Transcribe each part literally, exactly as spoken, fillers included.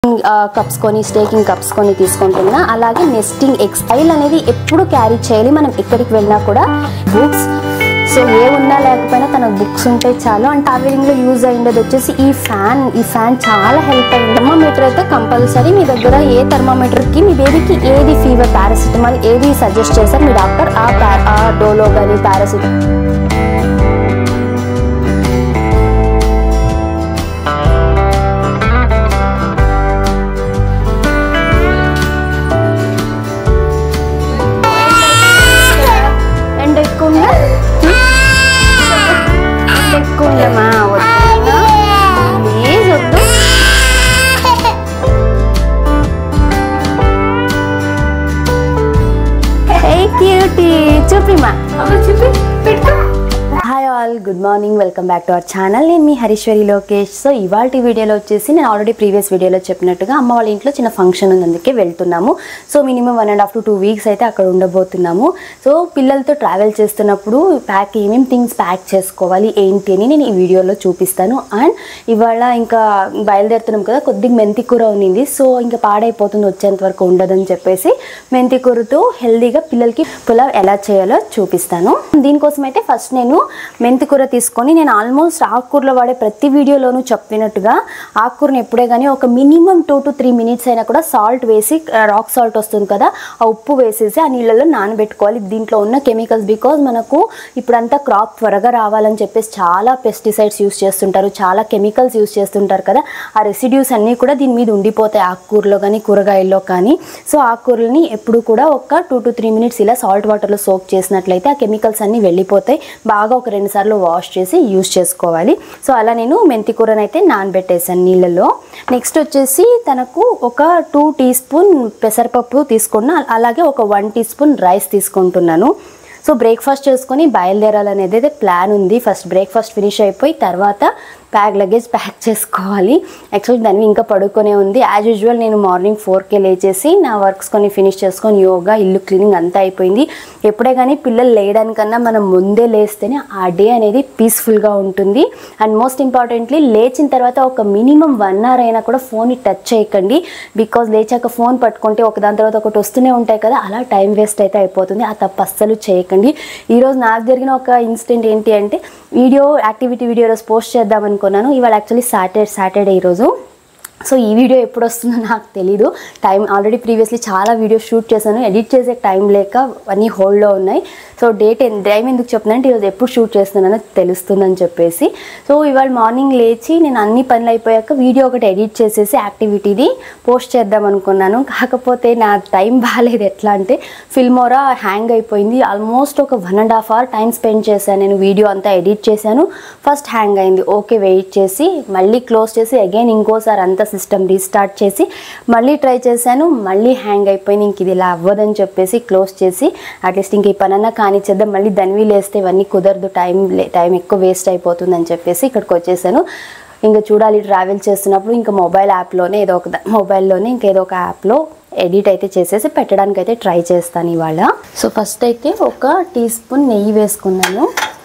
Cups కొని stacking cups కొని తీసుకుంటున్నా. అలాగే నెస్టింగ్ ఎగ్స్ ఆయిల్ అనేది ఎప్పుడు క్యారీ చేయాలి మనం ఎక్కడికి వెళ్ళినా కూడా. బుక్స్, సో ఏ ఉన్నా లేకపోయినా తనకు బుక్స్ ఉంటే చాలు. అండ్ ట్రావెలింగ్లో యూజ్ అయ్యేది వచ్చేసి ఈ ఫ్యాన్. ఈ ఫ్యాన్ చాలా హెల్ప్ అయింది. థర్మామీటర్ అయితే కంపల్సరీ మీ దగ్గర ఏ థర్మామీటర్కి మీ బేబీకి ఏది ఫీవర్, పారాసిటమాల్ ఏది సజెస్ట్ చేశారు మీ డాక్టర్, ఆ పా ఆ డోలో కానీ పారాసిటమాల్ ఎక్కువమా వద్దు ప్లీజ్ వద్దు. హే క్యూటీ చూపిమా చూపి పెట్టుకో. Hi all, good morning, welcome back to our channel. నేను మీ హరీశ్వరి లోకేష్. సో ఇవాళ వీడియోలో వచ్చేసి నేను ఆల్రెడీ ప్రీవియస్ వీడియోలో చెప్పినట్టుగా అమ్మ వాళ్ళ ఇంట్లో చిన్న ఫంక్షన్ ఉంది, అందుకే వెళ్తున్నాము. So minimum one and half to two weeks అయితే అక్కడ ఉండబోతున్నాము. సో పిల్లలతో ట్రావెల్ చేస్తున్నప్పుడు ప్యాక్ ఏమేమి థింగ్స్ ప్యాక్ చేసుకోవాలి ఏంటి అని నేను ఈ వీడియోలో చూపిస్తాను. అండ్ ఇవాళ ఇంకా బయలుదేరుతున్నాం కదా, కొద్దిగా మెంతి కూర ఉన్నింది. సో ఇంకా పాడైపోతుంది, వచ్చేంత వరకు ఉండదని చెప్పేసి మెంతి కూరతో హెల్దీగా పిల్లలకి పులావ్ ఎలా చేయాలో చూపిస్తాను. దీనికోసం అయితే ఫస్ట్ నేను మెంతి కూర తీసుకొని, నేను ఆల్మోస్ట్ ఆకుకూరలో వాడే ప్రతి వీడియోలోనూ చెప్పినట్టుగా ఆకుకూరని ఎప్పుడే కానీ ఒక minimum two to three minutes అయినా కూడా సాల్ట్ వేసి, రాక్ సాల్ట్ వస్తుంది కదా, ఆ ఉప్పు వేసేసి ఆ నీళ్ళలో నానబెట్టుకోవాలి. దీంట్లో ఉన్న కెమికల్స్, బికాజ్ మనకు ఇప్పుడంతా క్రాప్ త్వరగా రావాలని చెప్పేసి చాలా పెస్టిసైడ్స్ యూస్ చేస్తుంటారు, చాలా కెమికల్స్ యూస్ చేస్తుంటారు కదా, ఆ రెసిడ్యూస్ అన్నీ కూడా దీని మీద ఉండిపోతాయి ఆకుకూరలో కానీ కూరగాయల్లో కానీ. సో ఆకుకూరలని ఎప్పుడు కూడా ఒక టూ టు త్రీ మినిట్స్ ఇలా సాల్ట్ వాటర్లో సోక్ చేసినట్లయితే ఆ కెమికల్స్ అన్నీ వెళ్ళిపోతాయి. బాగా ఒక రెండు సార్లు వాష్ చేసి యూజ్ చేసుకోవాలి. సో అలా నేను మెంతి కూరని అయితే నానబెట్టేసాను నీళ్ళలో. నెక్స్ట్ వచ్చేసి తనకు ఒక టూ టీ స్పూన్ పెసరపప్పు తీసుకున్నా, అలాగే ఒక వన్ టీ స్పూన్ రైస్ తీసుకుంటున్నాను. సో బ్రేక్ఫాస్ట్ చేసుకొని బయలుదేరాలనేది అయితే ప్లాన్ ఉంది. ఫస్ట్ బ్రేక్ఫాస్ట్ ఫినిష్ అయిపోయి తర్వాత ప్యాక్ లగేజ్ ప్యాక్ చేసుకోవాలి. యాక్చువల్లీ దాన్ని ఇంకా పడుకొనే ఉంది. యాజ్ యూజువల్ నేను మార్నింగ్ ఫోర్కే లేచేసి నా వర్క్స్ కొన్ని ఫినిష్ చేసుకొని యోగా, ఇల్లు క్లీనింగ్ అంతా అయిపోయింది. ఎప్పుడే కానీ పిల్లలు లేయడానికన్నా మనం ముందే లేస్తేనే ఆ డే అనేది పీస్ఫుల్గా ఉంటుంది. అండ్ మోస్ట్ ఇంపార్టెంట్లీ లేచిన తర్వాత ఒక మినిమం వన్ అవర్ అయినా కూడా ఫోన్ని టచ్ చేయకండి. బికాజ్ లేచాక ఫోన్ పట్టుకుంటే ఒకదాని తర్వాత ఒకటి వస్తూనే ఉంటాయి కదా, అలా టైం వేస్ట్ అయితే అయిపోతుంది. ఆ తప్పు అస్సలు చేయకండి. ఈరోజు నాకు జరిగిన ఒక ఇన్సిడెంట్ ఏంటి అంటే, వీడియో యాక్టివిటీ వీడియో రోజు పోస్ట్ చేద్దాం అనుకున్నాను. ఇవాళ యాక్చువల్లీ సాటర్డే సాటర్డే ఈరోజు. సో ఈ వీడియో ఎప్పుడు వస్తుందో నాకు తెలీదు. టైం ఆల్రెడీ ప్రీవియస్లీ చాలా వీడియోస్ షూట్ చేశాను, ఎడిట్ చేసే టైం లేక అన్నీ హోల్డ్లో ఉన్నాయి. సో డేట్ టైం ఎందుకు చెప్తున్నానంటే ఈరోజు ఎప్పుడు షూట్ చేస్తున్నానో తెలుస్తుందని చెప్పేసి. సో ఇవాళ మార్నింగ్ లేచి నేను అన్ని పనులు అయిపోయాక వీడియో ఒకటి ఎడిట్ చేసేసి యాక్టివిటీది పోస్ట్ చేద్దాం అనుకున్నాను. కాకపోతే నా టైం బాగాలేదు. ఎట్లా అంటే ఫిల్మోరా హ్యాంగ్ అయిపోయింది. ఆల్మోస్ట్ ఒక one and half hour time spend చేశాను నేను. వీడియో అంతా ఎడిట్ చేశాను, ఫస్ట్ హ్యాంగ్ అయింది. ఓకే వెయిట్ చేసి మళ్ళీ క్లోజ్ చేసి అగైన్ ఇంకోసారి అంతా సిస్టమ్ రీస్టార్ట్ చేసి మళ్ళీ ట్రై చేశాను, మళ్ళీ హ్యాంగ్ అయిపోయింది. ఇంక ఇది ఇలా అవ్వదని చెప్పేసి క్లోజ్ చేసి అట్లీస్ట్ ఇంక ఈ పనన్నా కానిచ్చేద్దాం, మళ్ళీ దన్వి లేస్తే ఇవన్నీ కుదరదు, టైం టైం ఎక్కువ వేస్ట్ అయిపోతుంది అని చెప్పేసి ఇక్కడికి వచ్చేసాను. ఇంకా చూడాలి, ట్రావెల్ చేస్తున్నప్పుడు ఇంకా మొబైల్ యాప్లోనే ఏదో ఒక మొబైల్లోనే ఇంకేదో ఒక యాప్లో ఎడిట్ అయితే చేసేసి పెట్టడానికి అయితే ట్రై చేస్తాను ఇవాళ. సో ఫస్ట్ అయితే ఒక టీ స్పూన్ నెయ్యి వేసుకున్నాను.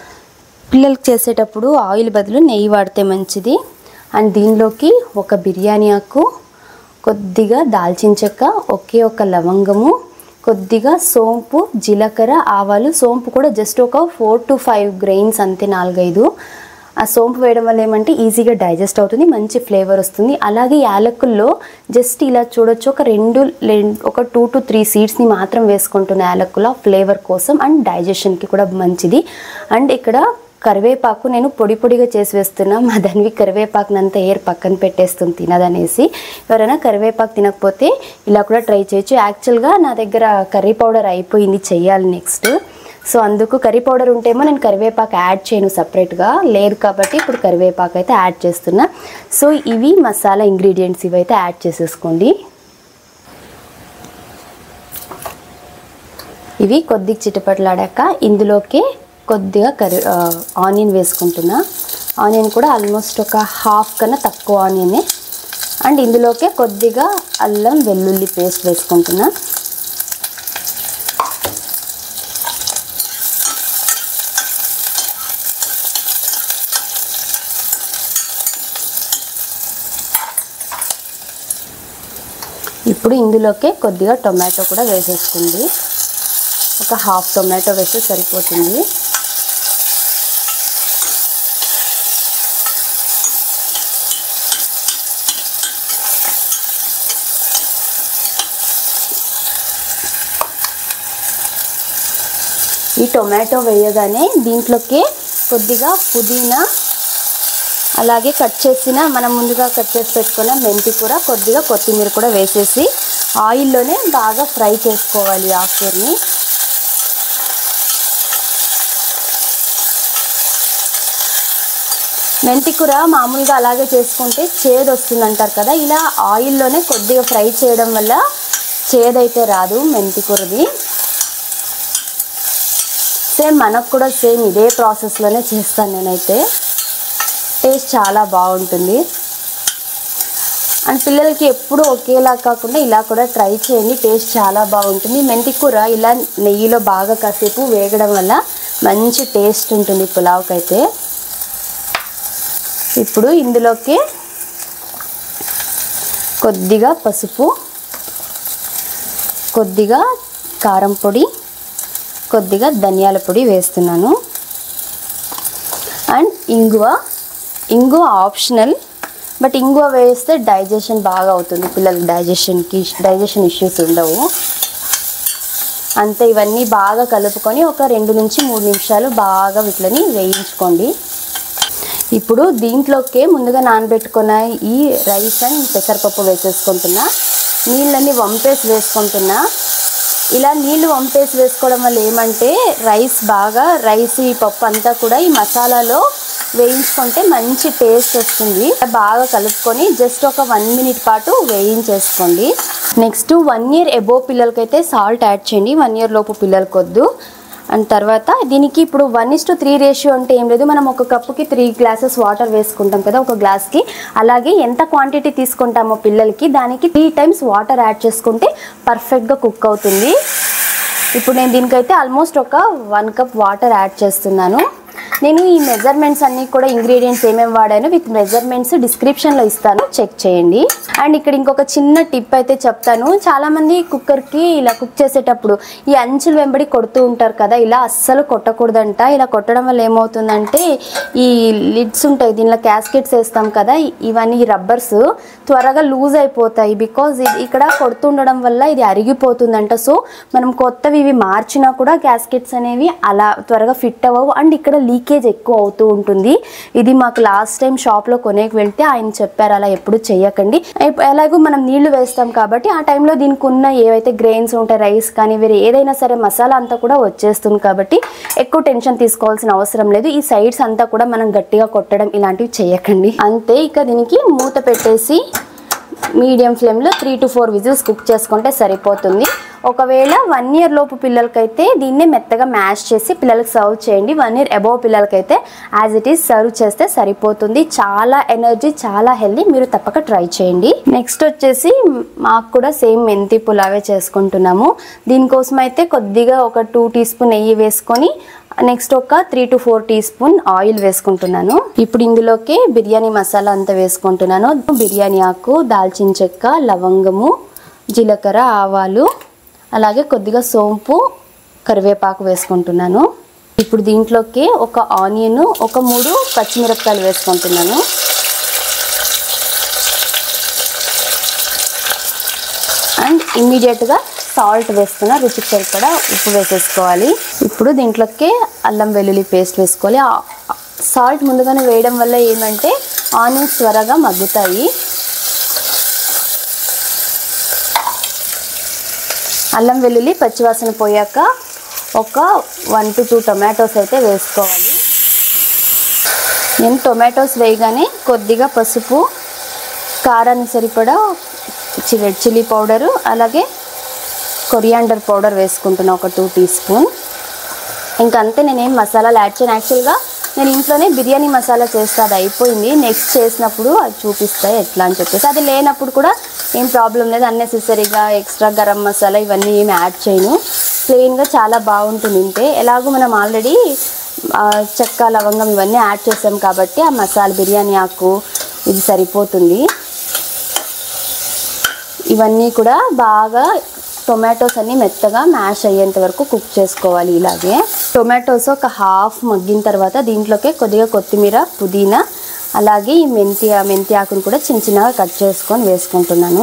పిల్లలకి చేసేటప్పుడు ఆయిల్ బదులు నెయ్యి వాడితే మంచిది. అండ్ దీనిలోకి ఒక బిర్యానీ ఆకు, కొద్దిగా దాల్చిన చెక్క, ఒకే ఒక లవంగము, కొద్దిగా సోంపు, జీలకర్ర, ఆవాలు. సోంపు కూడా జస్ట్ ఒక ఫోర్ టు ఫైవ్ గ్రెయిన్స్ అంతే, నాలుగైదు. ఆ సోంపు వేయడం వల్ల ఏమంటే ఈజీగా డైజెస్ట్ అవుతుంది, మంచి ఫ్లేవర్ వస్తుంది. అలాగే యాలకుల్లో జస్ట్ ఇలా చూడొచ్చు, ఒక రెండు ఒక టూ టు త్రీ సీడ్స్ని మాత్రం వేసుకుంటున్న యాలకుల ఫ్లేవర్ కోసం అండ్ డైజెషన్కి కూడా మంచిది. అండ్ ఇక్కడ కరివేపాకు నేను పొడి పొడిగా చేసి వేస్తున్నా. మా దానివి కరివేపాకునంతా ఏర్ పక్కన పెట్టేస్తుంది తినదనేసి. ఎవరైనా కరివేపాకు తినకపోతే ఇలా కూడా ట్రై చేయొచ్చు. యాక్చువల్గా నా దగ్గర కర్రీ పౌడర్ అయిపోయింది, చెయ్యాలి నెక్స్ట్. సో అందుకు కర్రీ పౌడర్ ఉంటేమో నేను కరివేపాకు యాడ్ చేయను సపరేట్గా, లేదు కాబట్టి ఇప్పుడు కరివేపాకు అయితే యాడ్ చేస్తున్నా. సో ఇవి మసాలా ఇంగ్రీడియంట్స్, ఇవైతే యాడ్ చేసేసుకోండి. ఇవి కొద్దిగా చిటపట్లాడాక ఇందులోకి కొద్దిగా కర్రీ ఆనియన్ వేసుకుంటున్నా. ఆనియన్ కూడా ఆల్మోస్ట్ ఒక హాఫ్ కన్నా తక్కువ ఆనియనే. అండ్ ఇందులోకే కొద్దిగా అల్లం వెల్లుల్లి పేస్ట్ వేసుకుంటున్నా. ఇప్పుడు ఇందులోకే కొద్దిగా టొమాటో కూడా వేసేసుకుంది. ఒక హాఫ్ టొమాటో వేస్తే సరిపోతుంది. ఈ టొమాటో వేయగానే దీంట్లోకి కొద్దిగా పుదీనా, అలాగే కట్ చేసిన మనం ముందుగా కట్ చేసి పెట్టుకున్న మెంతి కూర, కొద్దిగా కొత్తిమీర కూడా వేసేసి ఆయిల్లోనే బాగా ఫ్రై చేసుకోవాలి ఆకుకూరని. మెంతి కూర మామూలుగా అలాగే చేసుకుంటే చేదు వస్తుంది అంటారు కదా, ఇలా ఆయిల్లోనే కొద్దిగా ఫ్రై చేయడం వల్ల చేదైతే రాదు మెంతి కూరది. సేమ్ మనకు కూడా సేమ్ ఇదే ప్రాసెస్లోనే చేస్తాను నేనైతే. టేస్ట్ చాలా బాగుంటుంది. అండ్ పిల్లలకి ఎప్పుడు ఒకేలా కాకుండా ఇలా కూడా ట్రై చేయండి, టేస్ట్ చాలా బాగుంటుంది. మెంతి కూర ఇలా నెయ్యిలో బాగా కాసేపు వేగడం వల్ల మంచి టేస్ట్ ఉంటుంది పులావ్కి అయితే. ఇప్పుడు ఇందులోకి కొద్దిగా పసుపు, కొద్దిగా కారం పొడి, కొద్దిగా ధనియాల పొడి వేస్తున్నాను. అండ్ ఇంగువ. ఇంగువ ఆప్షనల్, బట్ ఇంగువ వేస్తే డైజెషన్ బాగా అవుతుంది పిల్లలకి, డైజెషన్కి డైజెషన్ ఇష్యూస్ ఉండవు. అంతే, ఇవన్నీ బాగా కలుపుకొని ఒక రెండు నుంచి మూడు నిమిషాలు బాగా వీటిని వేయించుకోండి. ఇప్పుడు దీంట్లోకే ముందుగా నానబెట్టుకున్న ఈ రైస్ అండ్ పెసరపప్పు వేసేసుకుంటున్నా. నీళ్ళని వంపేసి వేసుకుంటున్నా. ఇలా నీళ్ళు వంపేసి వేసుకోవడం వల్ల ఏమంటే రైస్ బాగా రైస్ ఈ పప్పు అంతా కూడా ఈ మసాలాలో వేయించుకుంటే మంచి టేస్ట్ వస్తుంది. బాగా కలుపుకొని జస్ట్ ఒక వన్ మినిట్ పాటు వేయించేసుకోండి. నెక్స్ట్ వన్ ఇయర్ ఎబో పిల్లలకైతే సాల్ట్ యాడ్ చేయండి, వన్ ఇయర్ లోపు పిల్లలకి వద్దు. అండ్ తర్వాత దీనికి ఇప్పుడు one is to three ratio అంటే ఏం లేదు, మనం ఒక కప్పుకి త్రీ గ్లాసెస్ వాటర్ వేసుకుంటాం కదా ఒక గ్లాస్కి, అలాగే ఎంత క్వాంటిటీ తీసుకుంటామో పిల్లలకి దానికి త్రీ టైమ్స్ వాటర్ యాడ్ చేసుకుంటే పర్ఫెక్ట్గా కుక్ అవుతుంది. ఇప్పుడు నేను దీనికైతే ఆల్మోస్ట్ ఒక వన్ కప్ వాటర్ యాడ్ చేస్తున్నాను. నేను ఈ మెజర్మెంట్స్ అన్నీ కూడా ఇంగ్రీడియంట్స్ ఏమేమి వాడాను విత్ మెజర్మెంట్స్ డిస్క్రిప్షన్లో ఇస్తాను, చెక్ చేయండి. అండ్ ఇక్కడ ఇంకొక చిన్న టిప్ అయితే చెప్తాను. చాలామంది కుక్కర్కి ఇలా కుక్ చేసేటప్పుడు ఈ అంచులు వెంబడి కొడుతూ ఉంటారు కదా, ఇలా అస్సలు కొట్టకూడదంట. ఇలా కొట్టడం వల్ల ఏమవుతుందంటే ఈ లిడ్స్ ఉంటాయి, దీనిలో క్యాస్కెట్స్ వేస్తాం కదా, ఇవన్నీ రబ్బర్స్ త్వరగా లూజ్ అయిపోతాయి. బికాజ్ ఇది ఇక్కడ కొడుతుండడం వల్ల ఇది అరిగిపోతుందంట. సో మనం కొత్తవి ఇవి మార్చినా కూడా క్యాస్కెట్స్ అనేవి అలా త్వరగా ఫిట్ అవ్వవు. అండ్ ఇక్కడ లీకేజ్ ఎక్కువ అవుతూ ఉంటుంది. ఇది మాకు లాస్ట్ టైం షాప్లో కొనేకి వెళ్తే ఆయన చెప్పారు అలా ఎప్పుడు చేయకండి. ఎలాగో మనం నీళ్లు వేస్తాం కాబట్టి ఆ టైంలో దీనికి ఉన్న ఏవైతే గ్రెయిన్స్ ఉంటాయి, రైస్ కానీ వేరే ఏదైనా సరే మసాలా అంతా కూడా వచ్చేస్తుంది కాబట్టి ఎక్కువ టెన్షన్ తీసుకోవాల్సిన అవసరం లేదు. ఈ సైడ్స్ అంతా కూడా మనం గట్టిగా కొట్టడం ఇలాంటివి చేయకండి. అంతే, ఇక దీనికి మూత పెట్టేసి మీడియం ఫ్లేమ్లో three to four whistles cook చేసుకుంటే సరిపోతుంది. ఒకవేళ వన్ ఇయర్ లోపు పిల్లలకైతే దీన్ని మెత్తగా మ్యాష్ చేసి పిల్లలకి సర్వ్ చేయండి. వన్ ఇయర్ అబోవ్ పిల్లలకైతే యాజ్ ఇట్ ఈస్ సర్వ్ చేస్తే సరిపోతుంది. చాలా ఎనర్జీ, చాలా హెల్దీ, మీరు తప్పక ట్రై చేయండి. నెక్స్ట్ వచ్చేసి మాకు కూడా సేమ్ మెంతి పులావే చేసుకుంటున్నాము. దీనికోసం అయితే కొద్దిగా ఒక టూ టీ స్పూన్ నెయ్యి వేసుకొని నెక్స్ట్ ఒక three to four teaspoon oil వేసుకుంటున్నాను. ఇప్పుడు ఇందులోకి బిర్యానీ మసాలా అంతా వేసుకుంటున్నాను. బిర్యానీ ఆకు, దాల్చిన చెక్క, లవంగము, జీలకర్ర, ఆవాలు, అలాగే కొద్దిగా సోంపు, కరివేపాకు వేసుకుంటున్నాను. ఇప్పుడు దీంట్లోకి ఒక ఆనియన్, ఒక మూడు పచ్చిమిరపకాయలు వేసుకుంటున్నాను. అండ్ ఇమ్మీడియట్గా సాల్ట్ వేసుకున్న రుచికి సరిపడా ఉప్పు వేసేసుకోవాలి. ఇప్పుడు దీంట్లోకి అల్లం వెల్లుల్లి పేస్ట్ వేసుకోవాలి. సాల్ట్ ముందుగానే వేయడం వల్ల ఏమంటే ఆనియన్స్ త్వరగా మగ్గుతాయి. అల్లం వెల్లుల్లి పచ్చివాసన పోయాక ఒక వన్ టు టూ టొమాటోస్ అయితే వేసుకోవాలి. నేను టొమాటోస్ వేయగానే కొద్దిగా పసుపు, కారాన్ని సరిపడా రెడ్ చిల్లీ పౌడరు, అలాగే కొరియాండర్ పౌడర్ వేసుకుంటున్నా ఒక టూ టీ స్పూన్. ఇంకంతే, నేనేం మసాలాలు యాడ్ చేయను. యాక్చువల్గా నేను ఇంట్లోనే బిర్యానీ మసాలా చేస్తే అది అయిపోయింది. నెక్స్ట్ చేసినప్పుడు అది చూపిస్తాయి ఎట్లా అని చెప్పేసి. అది లేనప్పుడు కూడా ఏం ప్రాబ్లం లేదు. అన్నెసెసరీగా ఎక్స్ట్రా గరం మసాలా ఇవన్నీ ఏమి యాడ్ చేయను. ప్లెయిన్గా చాలా బాగుంటుంది. ఇంతే, ఎలాగో మనం ఆల్రెడీ చెక్క, లవంగం ఇవన్నీ యాడ్ చేసాం కాబట్టి ఆ మసాలా బిర్యానీ ఆకు ఇది సరిపోతుంది. ఇవన్నీ కూడా బాగా టొమాటోస్ అన్నీ మెత్తగా మ్యాష్ అయ్యేంత వరకు కుక్ చేసుకోవాలి. ఇలాగే టొమాటోస్ ఒక హాఫ్ మగ్గిన తర్వాత దీంట్లోకి కొద్దిగా కొత్తిమీర, పుదీనా, అలాగే ఈ మెంతి మెంతి ఆకును కూడా చిన్న చిన్నగా కట్ చేసుకొని వేసుకుంటున్నాను.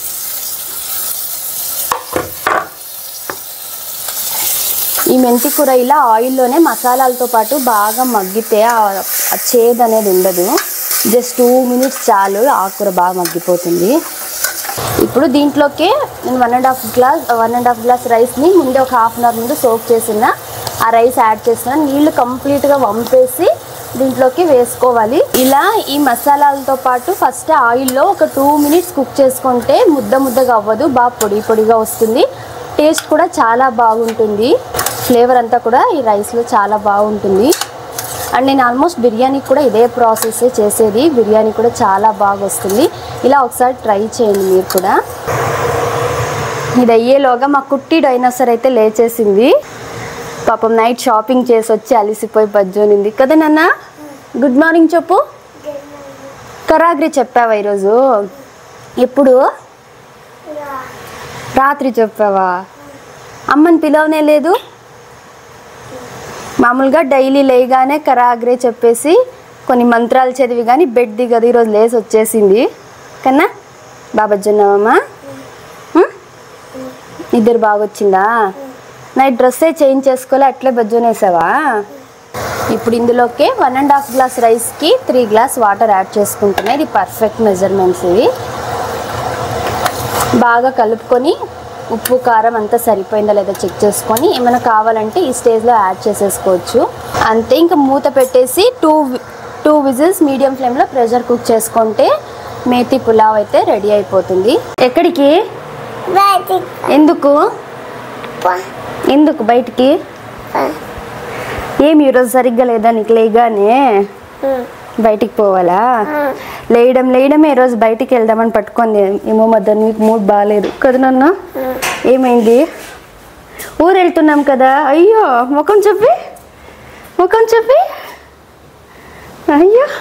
ఈ మెంతి కూర ఇలా ఆయిల్లోనే మసాలాలతో పాటు బాగా మగ్గితే ఆ చేదు అనేది ఉండదు. జస్ట్ టూ మినిట్స్ చాలు, ఆకుకూర బాగా మగ్గిపోతుంది. ఇప్పుడు దీంట్లోకి నేను one and half glass one and half glass రైస్ని ముందే ఒక హాఫ్ అన్ అవర్ ముందు సోక్ చేసిన ఆ రైస్ యాడ్ చేస్తున్నాను. నీళ్లు కంప్లీట్గా వంపేసి దీంట్లోకి వేసుకోవాలి. ఇలా ఈ మసాలాలతో పాటు ఫస్ట్ ఆయిల్లో ఒక టూ మినిట్స్ కుక్ చేసుకుంటే ముద్ద ముద్దగా అవ్వదు, బాగా పొడి పొడిగా వస్తుంది. టేస్ట్ కూడా చాలా బాగుంటుంది. ఫ్లేవర్ అంతా కూడా ఈ రైస్లో చాలా బాగుంటుంది. అండ్ నేను ఆల్మోస్ట్ బిర్యానీకి కూడా ఇదే ప్రాసెస్ చేసేది. బిర్యానీ కూడా చాలా బాగా వస్తుంది. ఇలా ఒకసారి ట్రై చేయండి మీరు కూడా. ఇది అయ్యేలోగా మా కుట్టి డైనోసర్ అయితే లేచేసింది. పాపం నైట్ షాపింగ్ చేసి వచ్చి అలిసిపోయి బజ్జోనింది కదా నాన్న. గుడ్ మార్నింగ్ చెప్పు. కరాగ్రి చెప్పావా ఈరోజు? ఎప్పుడు? రాత్రి చెప్పావా? అమ్మని పిలవనే లేదు. మామూలుగా డైలీ లేగానే కరాగ్రే చెప్పేసి కొన్ని మంత్రాలు చదివి కానీ బెడ్ దిగదు. ఈరోజు లేసి వచ్చేసింది కన్నా. బాబజ్జున్నావమ్మా? ఇద్దరు బాగా వచ్చిందా? నైట్ డ్రెస్సే చేంజ్ చేసుకోలే, అట్లే బజ్జోనేసావా? ఇప్పుడు ఇందులోకి వన్ అండ్ హాఫ్ గ్లాస్ రైస్కి త్రీ గ్లాస్ వాటర్ యాడ్ చేసుకుంటున్నాయి. ఇది పర్ఫెక్ట్ మెజర్మెంట్స్. ఇవి బాగా కలుపుకొని ఉప్పు కారం అంతా సరిపోయిందా లేదా చెక్ చేసుకొని ఏమైనా కావాలంటే ఈ స్టేజ్లో యాడ్ చేసేసుకోవచ్చు. అంతే. ఇంకా మూత పెట్టేసి టూ టూ విజిల్స్ మీడియం ఫ్లేమ్లో ప్రెషర్ కుక్ చేసుకుంటే మేతి పులావ్ అయితే రెడీ అయిపోతుంది. ఎక్కడికి? ఎందుకు ఎందుకు బయటికి? ఏమి ఈరోజు సరిగ్గా లేదా నీకు? లేగానే బయటికి పోవాలా? లేయడం లేయడమే ఈరోజు బయటికి వెళ్దామని పట్టుకుంది. ఏమో మధ్య నీకు మూడ్ బాగాలేదు కదా నాన్న. ఏమైంది? ఊరు వెళ్తున్నాం కదా. అయ్యో ముఖం చెప్పి ముఖం చెప్పి అయ్యో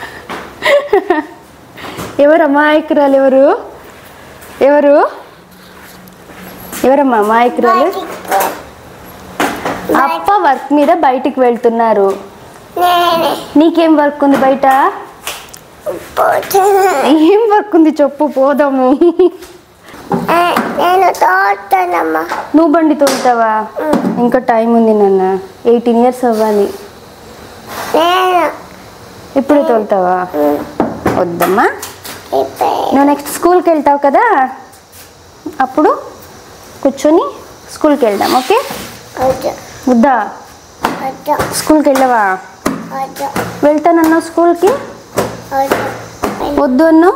ఎవరు అమాయకురాలు? ఎవరు ఎవరు ఎవరమ్మా అమాయకురాలు? అప్ప వర్క్ మీద బయటికి వెళ్తున్నారు. నీకేం వర్క్ ఉంది బయట? ఏం వర్క్ ఉంది చెప్పు, పోదాము. నువ్వు బండి తోలుతావా? ఇంకా టైం ఉంది నాన్న, ఎయిటీన్ ఇయర్స్ అవ్వాలి. ఇప్పుడు తోలుతావా? వద్దమ్మా. నువ్వు నెక్స్ట్ స్కూల్కి వెళ్తావు కదా, అప్పుడు కూర్చొని స్కూల్కి వెళ్దాం. ఓకే? వద్దా? స్కూల్కి వెళ్ళవా? వెళ్తానన్నా స్కూల్కి? వద్దు అన్నావు.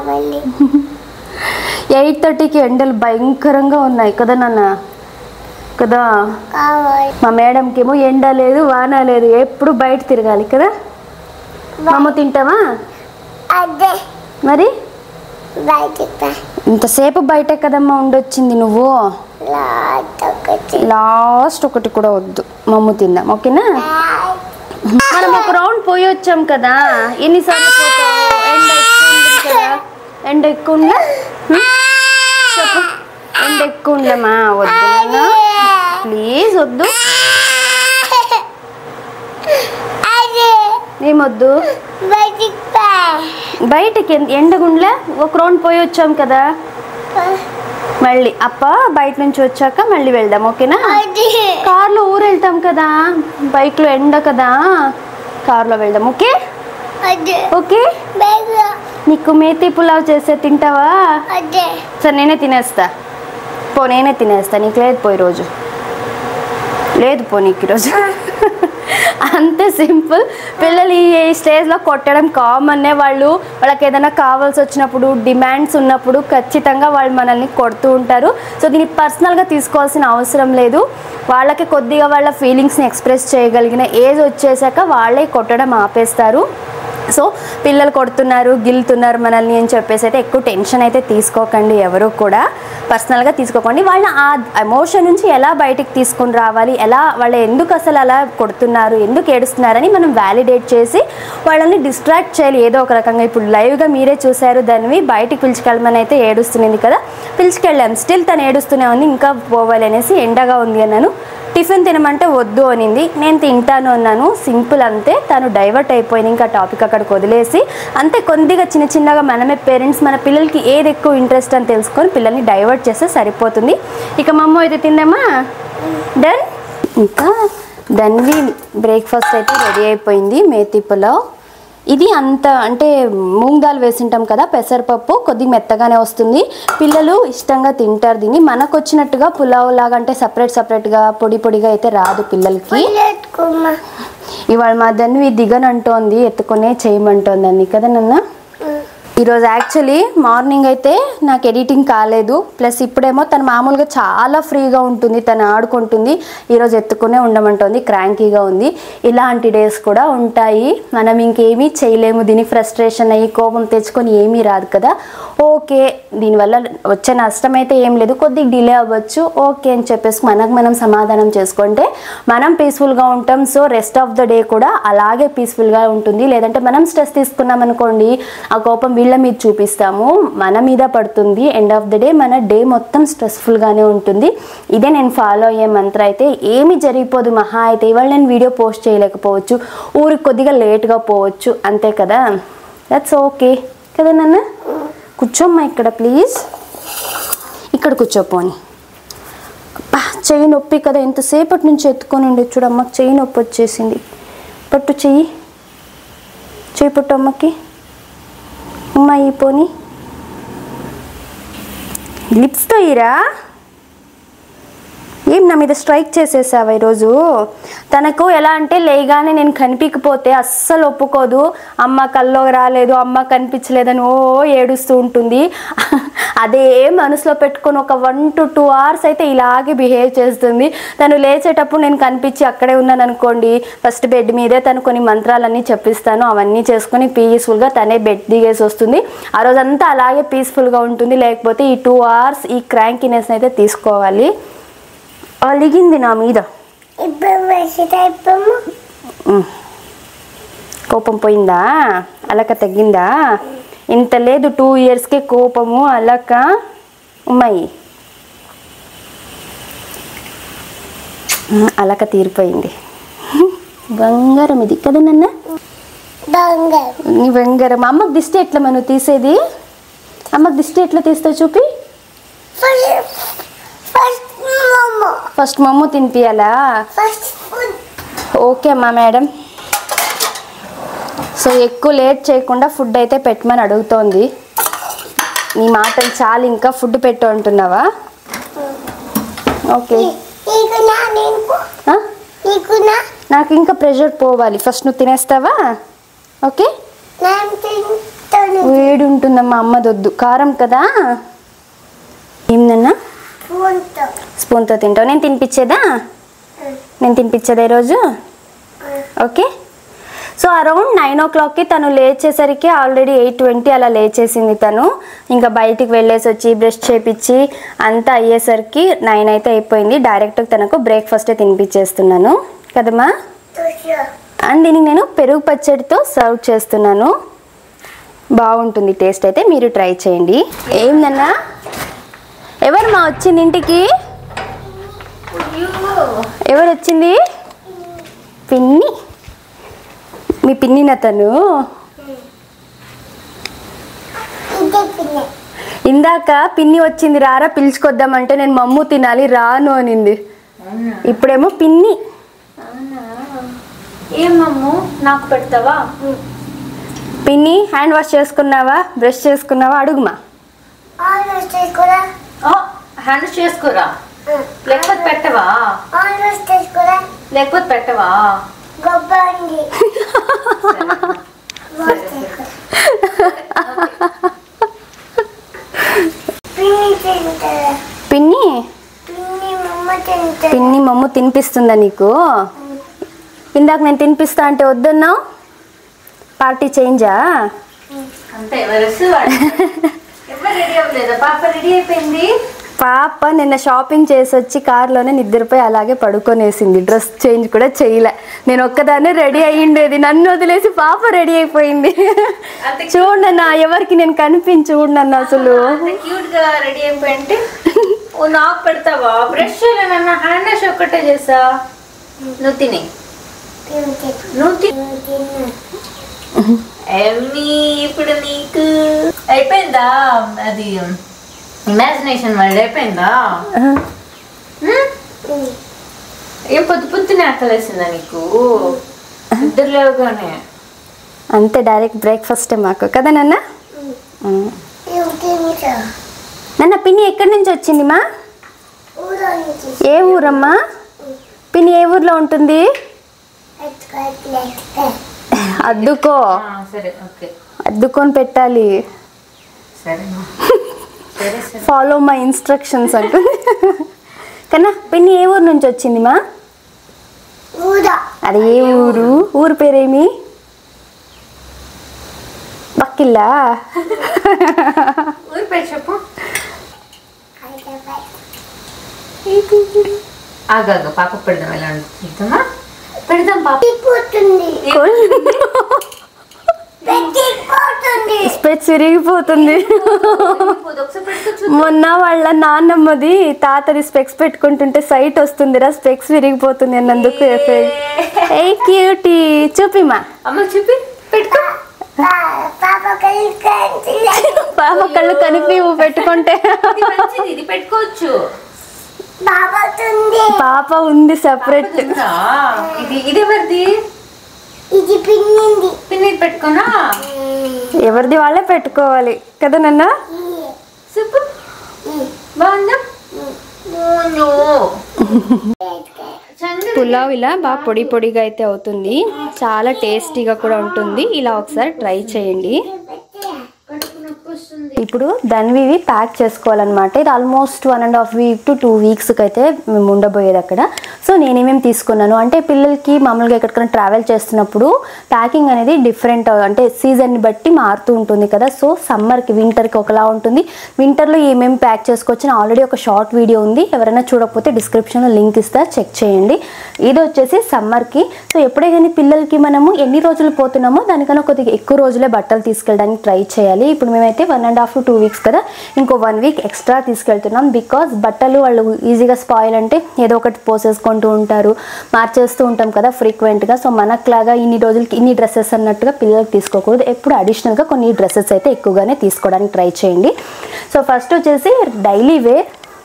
ఎయిట్ థర్టీకి ఎండలు భయంకరంగా ఉన్నాయి కదా నాన్న. కదా మా మేడంకి ఏమో ఎండ లేదు వాన లేదు, ఎప్పుడు బయట తిరగాలి కదా. మమ్మ తింటావా మరి? ఇంతసేపు బయట కదమ్మా ఉండొచ్చింది నువ్వు. లాస్ట్ ఒకటి కూడా వద్దు, మమ్మ తిందాం. ఓకేనా? మనం ఒక రౌండ్ పోయి వచ్చాం కదా, ఎన్నిసార్లు పోతావు? ఎండ ఎక్కువ ఉంది కదా. ఎండ ఎక్కువ ఉందా చెప్పు. ఎండ ఎక్కువ ఉండమా? వద్దు ప్లీజ్ వద్దు. ఏమొద్దు? బయటకి ఎండగుండ్లే ఒక రౌండ్ పోయి వచ్చాం కదా, మళ్ళీ అప్ప బయట నుంచి వచ్చాక మళ్ళీ వెళ్దాం. ఓకేనా? కార్లో ఊరు వెళ్తాం కదా, బైక్లో ఎండ కదా, కార్లో వెళ్దాం. ఓకే? ఓకే. నీకు మేతి పులావ్ చేస్తే తింటావా? సరే నేనే తినేస్తా. పో నేనే తినేస్తా. నీకు లేదు పోయి రోజు లేదు పో నీకు ఈరోజు. అంతే సింపుల్. పిల్లలు ఈ స్టేజ్లో కొట్టడం కామన్నే. వాళ్ళు వాళ్ళకి ఏదైనా కావాల్సి వచ్చినప్పుడు, డిమాండ్స్ ఉన్నప్పుడు ఖచ్చితంగా వాళ్ళు మనల్ని కొడుతూ ఉంటారు. సో దీన్ని పర్సనల్గా తీసుకోవాల్సిన అవసరం లేదు. వాళ్ళకి కొద్దిగా వాళ్ళ ఫీలింగ్స్ని ఎక్స్ప్రెస్ చేయగలిగిన ఏజ్ వచ్చేసాక వాళ్ళే కొట్టడం ఆపేస్తారు. సో పిల్లలు కొడుతున్నారు గిల్లుతున్నారు మనల్ని అని చెప్పేసి అయితే ఎక్కువ టెన్షన్ అయితే తీసుకోకండి, ఎవరు కూడా పర్సనల్గా తీసుకోకండి. వాళ్ళ ఆ ఎమోషన్ నుంచి ఎలా బయటికి తీసుకుని రావాలి, ఎలా వాళ్ళు ఎందుకు అసలు అలా కొడుతున్నారు, ఎందుకు ఏడుస్తున్నారని మనం వ్యాలిడేట్ చేసి వాళ్ళని డిస్ట్రాక్ట్ చేయాలి ఏదో ఒక రకంగా. ఇప్పుడు లైవ్గా మీరే చూశారు, దాన్ని బయటికి పిలుచుకెళ్ళమని అయితే ఏడుస్తున్నది కదా, పిలుచుకెళ్ళాం. స్టిల్ తను ఏడుస్తూనే ఉంది, ఇంకా పోవాలి అనేసి, ఎండగా ఉంది అన్నాను. టిఫిన్ తినమంటే వద్దు అనింది, నేను తింటాను అన్నాను. సింపుల్ అంతే. తను డైవర్ట్ అయిపోయింది, ఇంకా టాపిక్ అక్కడికి వదిలేసి అంతే. కొద్దిగా చిన్న చిన్నగా మనమే పేరెంట్స్ మన పిల్లలకి ఏది ఎక్కువ ఇంట్రెస్ట్ అని తెలుసుకొని పిల్లల్ని డైవర్ట్ చేస్తే సరిపోతుంది. ఇక మా అమ్మ అయితే తిందామా? డన్. ఇంకా దన్వి బ్రేక్ఫాస్ట్ అయితే రెడీ అయిపోయింది. మేతి పులావ్. ఇది అంత అంటే మూంగ్ దాల్ వేసింటాం కదా, పెసరపప్పు కొద్దిగా మెత్తగానే వస్తుంది. పిల్లలు ఇష్టంగా తింటారు దీన్ని. మనకు వచ్చినట్టుగా పులావ్ లాగా అంటే సపరేట్ సపరేట్గా పొడి పొడిగా అయితే రాదు పిల్లలకి. ఇవాళ మా దాన్ని దిగనంటోంది, ఎత్తుకునే చేయమంటోంది అన్ని కదా నాన్న. ఈరోజు యాక్చువల్లీ మార్నింగ్ అయితే నాకు ఎడిటింగ్ కాలేదు, ప్లస్ ఇప్పుడేమో తను మామూలుగా చాలా ఫ్రీగా ఉంటుంది, తను ఆడుకుంటుంది. ఈరోజు ఎత్తుకునే ఉండమంటుంది, క్రాంకీగా ఉంది. ఇలాంటి డేస్ కూడా ఉంటాయి, మనం ఇంకేమీ చేయలేము. దీనికి ఫ్రస్ట్రేషన్ అయ్యి కోపం తెచ్చుకొని ఏమీ రాదు కదా. ఓకే, దీనివల్ల వచ్చే నష్టం అయితే ఏం లేదు, కొద్దిగా డిలే అవ్వచ్చు, ఓకే అని చెప్పేసి మనకు మనం సమాధానం చేసుకుంటే మనం పీస్ఫుల్గా ఉంటాం. So rest of the day కూడా అలాగే పీస్ఫుల్గా ఉంటుంది. లేదంటే మనం స్ట్రెస్ తీసుకున్నాం అనుకోండి, ఆ కోపం వీళ్ళ మీద చూపిస్తాము, మన మీద పడుతుంది. ఎండ్ ఆఫ్ ద డే మన డే మొత్తం స్ట్రెస్ఫుల్గానే ఉంటుంది. ఇదే నేను ఫాలో అయ్యే మంత్ర. అయితే ఏమి జరిగిపోదు, మహా అయితే ఇవాళ నేను వీడియో పోస్ట్ చేయలేకపోవచ్చు, ఊరికి కొద్దిగా లేట్గా పోవచ్చు, అంతే కదా. దట్స్ ఓకే కదా నాన్న. కూర్చోమ్మా ఇక్కడ ప్లీజ్, ఇక్కడ కూర్చోపోని. చెయ్యి నొప్పి కదా, ఎంతసేపటి నుంచి ఎత్తుకొని ఉండే చూడమ్మా, చెయ్యి నొప్పి వచ్చేసింది. పట్టు చెయ్యి, చెయ్యి పట్టు అమ్మకి. అమ్మ ఈ పోని లిప్స్తో ఇరా. ఏం నా మీద స్ట్రైక్ చేసేసావా ఈరోజు? తనకు ఎలా అంటే లేగానే నేను కనిపించకపోతే అస్సలు ఒప్పుకోదు. అమ్మ కల్లో రాలేదు, అమ్మ కనిపించలేదని ఓ ఏడుస్తూ ఉంటుంది. అదే మనసులో పెట్టుకొని ఒక వన్ టు టూ అవర్స్ అయితే ఇలాగే బిహేవ్ చేస్తుంది. తను లేచేటప్పుడు నేను కనిపించి అక్కడే ఉన్నాను అనుకోండి, ఫస్ట్ బెడ్ మీదే తను కొన్ని మంత్రాలన్నీ చెప్పిస్తాను, అవన్నీ చేసుకొని పీస్ఫుల్గా తనే బెడ్ దిగేసి వస్తుంది. ఆ రోజంతా అలాగే పీస్ఫుల్గా ఉంటుంది. లేకపోతే ఈ టూ అవర్స్ ఈ క్రాంకీనెస్ అయితే తీసుకోవాలి. అలిగింది నా మీద. కోపం పోయిందా? అలక తగ్గిందా? ఇంత లేదు, టూ ఇయర్స్కే కోపము అలక. అమ్మాయి అలక తీరిపోయింది. బంగారం ఇది కదా నాన్న, నీ బంగారం. అమ్మకు దిష్టి ఎట్లా మనం తీసేది? అమ్మకు దిష్టి ఎట్లా తీస్తావు చూపి. ఫస్ట్ మమ్మ తినిపియాలా? ఓకే అమ్మా మేడం. సో ఎక్కువ లేట్ చేయకుండా ఫుడ్ అయితే పెట్టమని అడుగుతోంది. నీ మాటలు చాలు, ఇంకా ఫుడ్ పెట్టు అంటున్నావా? ఓకే, నాకు ఇంకా ప్రెషర్ పోవాలి. ఫస్ట్ నువ్వు తినేస్తావా? ఓకే, వేడి ఉంటుందమ్మా, అమ్మదొద్దు, కారం కదా. ఏందన్నా? స్పూన్తో తింటావు. నేను తినిపించేదా? నేను తినిపించేదా ఈరోజు? ఓకే. సో అరౌండ్ నైన్ ఓ క్లాక్కి తను లేచేసరికి ఆల్రెడీ ఎయిట్ ట్వంటీ అలా లేచేసింది తను. ఇంకా బయటికి వెళ్ళేసి వచ్చి బ్రష్ చేపించి అంతా అయ్యేసరికి నైన్ అయితే అయిపోయింది. డైరెక్ట్గా తనకు బ్రేక్ఫాస్టే తినిపించేస్తున్నాను కదమ్మా. అండ్ దీనికి నేను పెరుగు పచ్చడితో సర్వ్ చేస్తున్నాను. బాగుంటుంది టేస్ట్, అయితే మీరు ట్రై చేయండి. ఏందన్నా? ఎవరు మా వచ్చింది ఇంటికి? ఎవరు వచ్చింది? పిన్ని. మీ పిన్నిన తను? ఇందాక పిన్ని వచ్చింది, రారా పిలుచుకొద్దామంటే నేను మమ్ము తినాలి రాను అనింది. ఇప్పుడేమో పిన్ని. ఏం మమ్ము నాకు పెడతావా? పిన్ని హ్యాండ్ వాష్ చేసుకున్నావా, బ్రష్ చేసుకున్నావా? అడుగుమా. హ్యాండ్ చేసుకోరా, లేకపోతే పెట్టవా? లేకపోతే పెట్టవా? పిన్ని పిన్ని మమ్మ తినిపిస్తుందా నీకు? ఇందాక నేను తినిపిస్తా అంటే వద్దన్నావు. పార్టీ చేంజా? అంతే ఎవరు ఎవరు రెడీ అవ్వలేదా? పాప రెడీ అయిపోయింది. పాప నిన్న షాపింగ్ చేసి వచ్చి కార్లోనే నిద్రపోయి అలాగే పడుకొనేసింది. డ్రెస్ చేంజ్ కూడా చేయలే. నేను ఒక్కదాన్నే రెడీ అయ్యిండేది, నన్ను వదిలేసి పాప రెడీ అయిపోయింది. చూడన్న ఎవరికి నేను కనిపించి చూడన్న అసలు క్యూట్ గా రెడీ అయిపోయి అంటే ఓ నాకు పెడతావా? బ్రష్ నన్న హ్యాండ్ వాష్ ఒక్కటే చేసా. నువ్వు తిని నువ్వు తిని ఇప్పుడు నీకు అయిపోయిందా? అది ఇమాజినేషన్ వరల్డ్ అయిపోయిందా? ఏం పొద్దు పొద్దునే ఆకలేసిందా నీకు? ఇద్దరు లేవుగానే అంతే డైరెక్ట్ బ్రేక్ఫాస్ట్ మాకు కదా నాన్న. నాన్న పిన్ని ఎక్కడి నుంచి వచ్చింది మా? ఏ ఊరమ్మా? పిన్ని ఏ ఊర్లో ఉంటుంది? అద్దుకో, సరే ఓకే అద్దుకొని పెట్టాలి. సరే ఫాలో మై ఇన్స్ట్రక్షన్స్ అంటుంది కన్నా. పిన్ని ఏ ఊరు నుంచి వచ్చింది మా? అరే ఏ ఊరు? ఊరు పేరేమి? బక్కిల్లా? ఊరి పేరు చెప్పు. ఆగాగా పాప పెడదాం. ఎలా ఉంటుందా? పెడదాం పాప. స్పెట్స్ విరిగిపోతుంది. మొన్న వాళ్ళ నాన్నమ్మది తాతది స్పెక్స్ పెట్టుకుంటుంటే సైట్ వస్తుందిరా, స్పెక్స్ విరిగిపోతుంది అన్నందుకు ఏ క్యూటీ చూపిమా. అమ్మ చూపి పెట్టుకో. పాప కళ్ళు కనిపి పెట్టుకుంటే ఇది పెట్టుకోవచ్చు. పాప ఉంది సెపరేట్. ఇది ఇది ఎవరిది? ఇది పిన్నింది. పిన్ని పెట్టుకోనా? ఎవరిది వాళ్ళే పెట్టుకోవాలి కదా నాన్న. సూపర్ బాగుందా? పులావ్ ఇలా బాగా పొడి పొడిగా అయితే అవుతుంది, చాలా టేస్టీగా కూడా ఉంటుంది. ఇలా ఒకసారి ట్రై చేయండి. ఇప్పుడు ధన్వివి ప్యాక్ చేసుకోవాలన్నమాట. ఇది almost one and half week to two వీక్స్కి అయితే మేము ఉండబోయేది అక్కడ. సో నేనేమేమి తీసుకున్నాను అంటే, పిల్లలకి మామూలుగా ఎక్కడికైనా ట్రావెల్ చేస్తున్నప్పుడు ప్యాకింగ్ అనేది డిఫరెంట్ అంటే సీజన్ని బట్టి మారుతూ ఉంటుంది కదా. సో సమ్మర్కి వింటర్కి ఒకలా ఉంటుంది. వింటర్లో ఏమేమి ప్యాక్ చేసుకోవచ్చు ఆల్రెడీ ఒక షార్ట్ వీడియో ఉంది, ఎవరైనా చూడకపోతే డిస్క్రిప్షన్లో లింక్ ఇస్తా, చెక్ చేయండి. ఇది వచ్చేసి సమ్మర్కి. సో ఎప్పుడే కానీ పిల్లలకి మనము ఎన్ని రోజులు పోతున్నామో దానికన్నా కొద్దిగా ఎక్కువ రోజులే బట్టలు తీసుకెళ్ళడానికి ట్రై చేయాలి. ఇప్పుడు మేమైతే one and half two weeks కదా, ఇంకో వన్ వీక్ ఎక్స్ట్రా తీసుకెళ్తున్నాం. బికాజ్ బట్టలు వాళ్ళు ఈజీగా స్పాయిల్ అంటే ఏదో ఒకటి పోసేసుకుంటూ ఉంటారు, మార్చేస్తూ ఉంటాం కదా ఫ్రీక్వెంట్గా. సో మనకులాగా ఇన్ని రోజులకి ఇన్ని డ్రెస్సెస్ అన్నట్టుగా పిల్లలకి తీసుకోకూడదు. ఎప్పుడు అడిషనల్గా కొన్ని డ్రెస్సెస్ అయితే ఎక్కువగానే తీసుకోవడానికి ట్రై చేయండి. సో ఫస్ట్ వచ్చేసి డైలీ వేర్.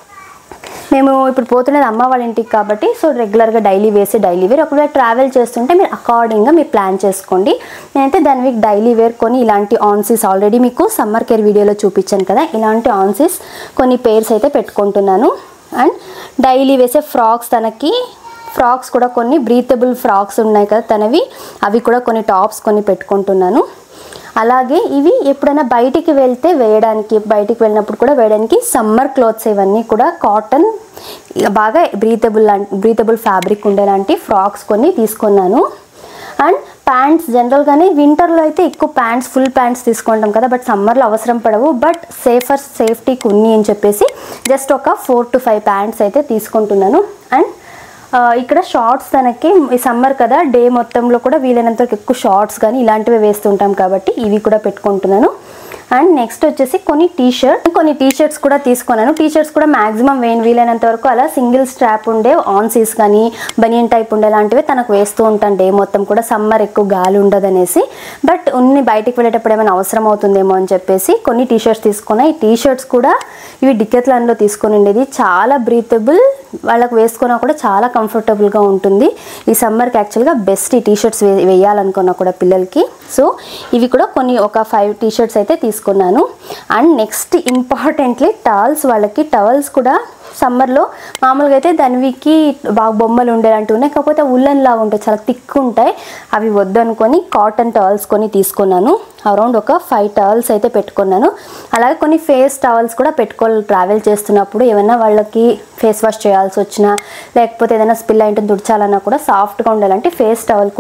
మేము ఇప్పుడు పోతున్నది అమ్మ వాళ్ళ ఇంటికి కాబట్టి సో రెగ్యులర్గా డైలీ వేసి డైలీ వేర్. ఒకవేళ ట్రావెల్ చేస్తుంటే మీరు అకార్డింగ్గా మీరు ప్లాన్ చేసుకోండి. నేనైతే దాని వీక్ డైలీ వేర్ కొన్ని ఇలాంటి ఆన్సీస్ ఆల్రెడీ మీకు సమ్మర్ కేర్ వీడియోలో చూపించాను కదా, ఇలాంటి ఆన్సీస్ కొన్ని పేర్స్ అయితే పెట్టుకుంటున్నాను. అండ్ డైలీ వేసే ఫ్రాక్స్, తనకి ఫ్రాక్స్ కూడా కొన్ని బ్రీతబుల్ ఫ్రాక్స్ ఉన్నాయి కదా తనవి, అవి కూడా కొన్ని టాప్స్ కొన్ని పెట్టుకుంటున్నాను. అలాగే ఇవి ఎప్పుడైనా బయటికి వెళ్తే వేయడానికి, బయటికి వెళ్ళినప్పుడు కూడా వేయడానికి సమ్మర్ క్లోత్స్ ఇవన్నీ కూడా కాటన్ బాగా బ్రీతబుల్ బ్రీతబుల్ ఫ్యాబ్రిక్ ఉండేలాంటి ఫ్రాక్స్ కొన్ని తీసుకున్నాను. అండ్ ప్యాంట్స్ జనరల్గానే వింటర్లో అయితే ఎక్కువ ప్యాంట్స్ ఫుల్ ప్యాంట్స్ తీసుకుంటాం కదా, బట్ సమ్మర్లో అవసరం పడవు. బట్ సేఫర్ సేఫ్టీకి ఉన్ని అని చెప్పేసి జస్ట్ ఒక ఫోర్ టు ఫైవ్ ప్యాంట్స్ అయితే తీసుకుంటున్నాను. అండ్ ఇక్కడ షార్ట్స్ తనకి ఈ సమ్మర్ కదా, డే మొత్తంలో కూడా వీలైనంత వరకు ఎక్కువ షార్ట్స్ కానీ ఇలాంటివి వేస్తుంటాం కాబట్టి ఇవి కూడా పెట్టుకుంటున్నాను. అండ్ నెక్స్ట్ వచ్చేసి కొన్ని టీ షర్ట్ కొన్ని టీ షర్ట్స్ కూడా తీసుకున్నాను. టీ షర్ట్స్ కూడా మ్యాక్సిమం వేయను, వీలైనంత వరకు అలా సింగిల్ స్ట్రాప్ ఉండే ఆన్సీస్ కానీ బనియన్ టైప్ ఉండే లాంటివి తనకు వేస్తూ ఉంటాను డే మొత్తం కూడా, సమ్మర్ ఎక్కువ గాలి ఉండదు అనేసి. బట్ ఉన్ని బయటికి వెళ్ళేటప్పుడు ఏమైనా అవసరం అవుతుందేమో అని చెప్పేసి కొన్ని టీ షర్ట్స్ తీసుకున్నా. ఈ టీ షర్ట్స్ కూడా ఇవి డికెత్లాన్లో తీసుకుని ఉండేది, చాలా బ్రీతబుల్, వాళ్ళకు వేసుకున్నా కూడా చాలా కంఫర్టబుల్గా ఉంటుంది. ఈ సమ్మర్కి యాక్చువల్గా బెస్ట్ ఈ టీ షర్ట్స్ వే వేయాలనుకున్నా కూడా పిల్లలకి. సో ఇవి కూడా కొన్ని ఒక ఫైవ్ టీ షర్ట్స్ అయితే తీసుకున్నాను. అండ్ నెక్స్ట్ ఇంపార్టెంట్లీ టవల్స్, వాళ్ళకి టవల్స్ కూడా సమ్మర్లో మామూలుగా అయితే ధన్వికి బాగా బొమ్మలు ఉండేలాంటివి ఉన్నాయి, కాకపోతే ఉల్లన్ లాగా ఉంటాయి, చాలా థిక్ ఉంటాయి, అవి వద్దనుకొని కాటన్ టవల్స్ కొన్ని తీసుకున్నాను. అరౌండ్ ఒక ఫైవ్ టవల్స్ అయితే పెట్టుకున్నాను. అలాగే కొన్ని ఫేస్ టవల్స్ కూడా పెట్టుకోవాలి ట్రావెల్ చేస్తున్నప్పుడు, ఏమైనా వాళ్ళకి ఫేస్ వాష్ చేయాల్సి వచ్చినా లేకపోతే ఏదైనా స్పిల్ అయింటే తుడిచాలన్నా కూడా సాఫ్ట్గా ఉండాలంటే ఫేస్ టవల్ కూడా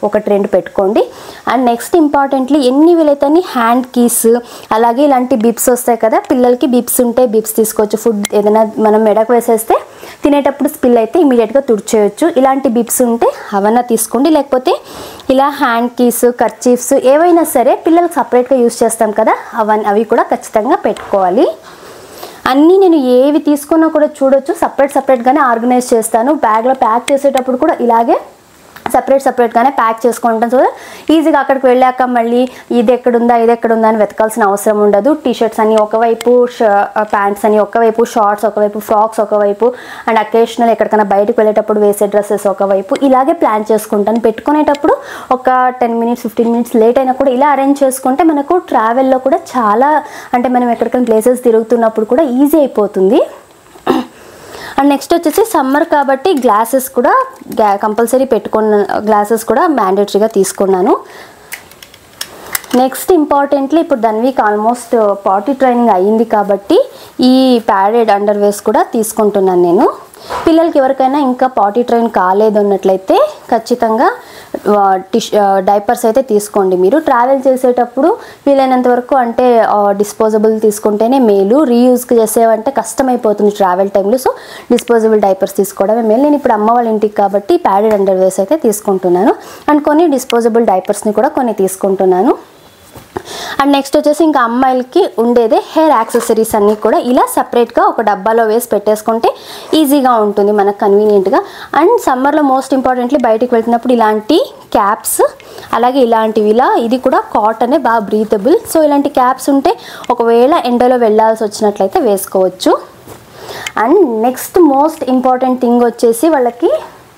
ఒకటి రెండు పెట్టుకోండి. అండ్ నెక్స్ట్ ఇంపార్టెంట్లీ ఎన్ని వీలైతే హ్యాండ్ కీస్, అలాగే ఇలాంటి బిప్స్ వస్తాయి కదా, పిల్లలకి బిప్స్ ఉంటే బిప్స్ తీసుకోవచ్చు. ఫుడ్ ఏదైనా మనం మెడకు వేసేస్తే తినేటప్పుడు స్పిల్ అయితే ఇమీడియట్గా తుడిచేయచ్చు. ఇలాంటి బిప్స్ ఉంటే అవన్నా తీసుకోండి. లేకపోతే ఇలా హ్యాండ్ కీస్, కర్చీఫ్స్ ఏవైనా సరే పిల్లలకు సపరేట్గా యూస్ చేస్తాం కదా, అవన్నీ అవి కూడా ఖచ్చితంగా పెట్టుకోవాలి. అన్నీ నేను ఏవి తీసుకున్నా కూడా చూడొచ్చు, సపరేట్ సపరేట్గానే ఆర్గనైజ్ చేస్తాను. బ్యాగ్లో ప్యాక్ చేసేటప్పుడు కూడా ఇలాగే సపరేట్ సపరేట్గానే ప్యాక్ చేసుకుంటాను. సో ఈజీగా అక్కడికి వెళ్ళాక మళ్ళీ ఇది ఎక్కడుందా ఇది ఎక్కడుందా అని వెతకాల్సిన అవసరం ఉండదు. టీషర్ట్స్ అని ఒకవైపు, ప్యాంట్స్ అని ఒకవైపు, షార్ట్స్ ఒకవైపు, ఫ్రాక్స్ ఒకవైపు, అండ్ అకేషనల్ ఎక్కడికైనా బయటకు వెళ్ళేటప్పుడు వేసే డ్రెస్సెస్ ఒకవైపు, ఇలాగే ప్లాన్ చేసుకుంటాను. పెట్టుకునేటప్పుడు ఒక ten minutes fifteen minutes late అయినా కూడా ఇలా అరేంజ్ చేసుకుంటే మనకు ట్రావెల్లో కూడా చాలా, అంటే మనం ఎక్కడికైనా ప్లేసెస్ తిరుగుతున్నప్పుడు కూడా ఈజీ అయిపోతుంది. అండ్ నెక్స్ట్ వచ్చేసి సమ్మర్ కాబట్టి గ్లాసెస్ కూడా కంపల్సరీ పెట్టుకున్న, గ్లాసెస్ కూడా మ్యాండేటరీగా తీసుకున్నాను. నెక్స్ట్ ఇంపార్టెంట్లీ ఇప్పుడు ధన్వీకి ఆల్మోస్ట్ పాటీ ట్రైనింగ్ అయ్యింది కాబట్టి ఈ ప్యాడెడ్ అండర్వేర్స్ కూడా తీసుకుంటున్నాను నేను. పిల్లలకి ఎవరికైనా ఇంకా పాటీ ట్రైన్ కాలేదు అన్నట్లయితే ఖచ్చితంగా టిష్ డైపర్స్ అయితే తీసుకోండి. మీరు ట్రావెల్ చేసేటప్పుడు వీలైనంత వరకు అంటే డిస్పోజబుల్ తీసుకుంటేనే మేలు. రీయూజ్ చేసేవంటే కష్టమైపోతుంది ట్రావెల్ టైంలో. సో డిస్పోజబుల్ డైపర్స్ తీసుకోవడమే మేలు. నేను ఇప్పుడు అమ్మ వాళ్ళ ఇంటికి కాబట్టి ప్యాడెడ్ అండర్వేర్స్ అయితే తీసుకుంటున్నాను. అండ్ కొన్ని డిస్పోజబుల్ డైపర్స్ని కూడా కొన్ని తీసుకుంటున్నాను. అండ్ నెక్స్ట్ వచ్చేసి ఇంకా అమ్మాయిలకి ఉండేదే హెయిర్ యాక్సెసరీస్ అన్నీ కూడా ఇలా సపరేట్గా ఒక డబ్బాలో వేసి పెట్టేసుకుంటే ఈజీగా ఉంటుంది మనకు కన్వీనియంట్గా. అండ్ సమ్మర్లో మోస్ట్ ఇంపార్టెంట్లీ బయటికి వెళ్తున్నప్పుడు ఇలాంటి క్యాప్స్, అలాగే ఇలాంటివి, ఇలా ఇది కూడా కాటనే, బాగా బ్రీతబుల్. సో ఇలాంటి క్యాప్స్ ఉంటే ఒకవేళ ఎండలో వెళ్ళాల్సి వచ్చినట్లయితే వేసుకోవచ్చు. And next most important thing వచ్చేసి వాళ్ళకి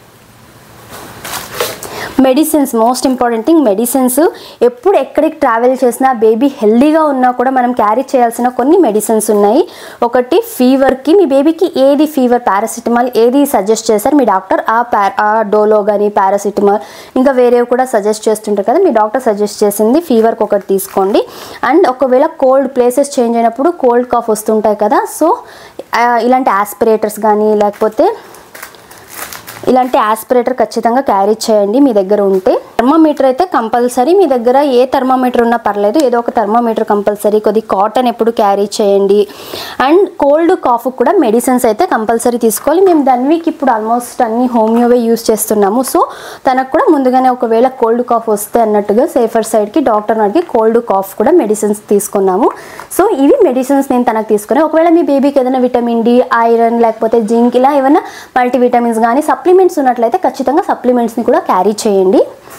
medicines. Most important thing medicines. ఎప్పుడు ఎక్కడికి ట్రావెల్ చేసినా బేబీ హెల్దీగా ఉన్నా కూడా మనం క్యారీ చేయాల్సిన కొన్ని మెడిసిన్స్ ఉన్నాయి. ఒకటి ఫీవర్కి, మీ బేబీకి ఏది ఫీవర్, పారాసిటమాల్ ఏది సజెస్ట్ చేశారు మీ డాక్టర్, ఆ పా ఆ డోలో కానీ పారాసిటమాల్ ఇంకా వేరేవి కూడా సజెస్ట్ చేస్తుంటారు కదా, మీ డాక్టర్ సజెస్ట్ చేసింది ఫీవర్కి ఒకటి తీసుకోండి. అండ్ ఒకవేళ కోల్డ్ ప్లేసెస్ చేంజ్ అయినప్పుడు కోల్డ్ కాఫ్ వస్తుంటాయి కదా, సో ఇలాంటి ఆస్పిరేటర్స్ కానీ లేకపోతే ఇలాంటి ఆస్పిరేటర్ ఖచ్చితంగా క్యారీ చేయండి మీ దగ్గర ఉంటే. థర్మోమీటర్ అయితే కంపల్సరీ మీ దగ్గర, ఏ థర్మోమీటర్ ఉన్నా పర్లేదు, ఏదో ఒక థర్మోమీటర్ కంపల్సరీ. కొద్ది కాటన్ ఎప్పుడు క్యారీ చేయండి. అండ్ కోల్డ్ కాఫ్ కూడా మెడిసిన్స్ అయితే కంపల్సరీ తీసుకోవాలి. మేము ధన్వీకి ఇప్పుడు ఆల్మోస్ట్ అన్ని హోమియోవే యూస్ చేస్తున్నాము. సో తనకు కూడా ముందుగానే ఒకవేళ కోల్డ్ కాఫ్ వస్తే అన్నట్టుగా సేఫర్ సైడ్కి డాక్టర్ని అడిగి కోల్డ్ కాఫ్ కూడా మెడిసిన్స్ తీసుకున్నాము. సో ఇవి మెడిసిన్స్ నేను తనకు తీసుకున్నాను. ఒకవేళ మీ బేబీకి ఏదైనా విటమిన్ డి, ఐరన్ లేకపోతే జింక్ ఇలా ఏమైనా మల్టీవిటమిన్స్ కానీ సప్లిమెంట్స్ ఉన్నట్లయితే ఖచ్చితంగా సప్లిమెంట్స్ని కూడా క్యారీ చేయండి.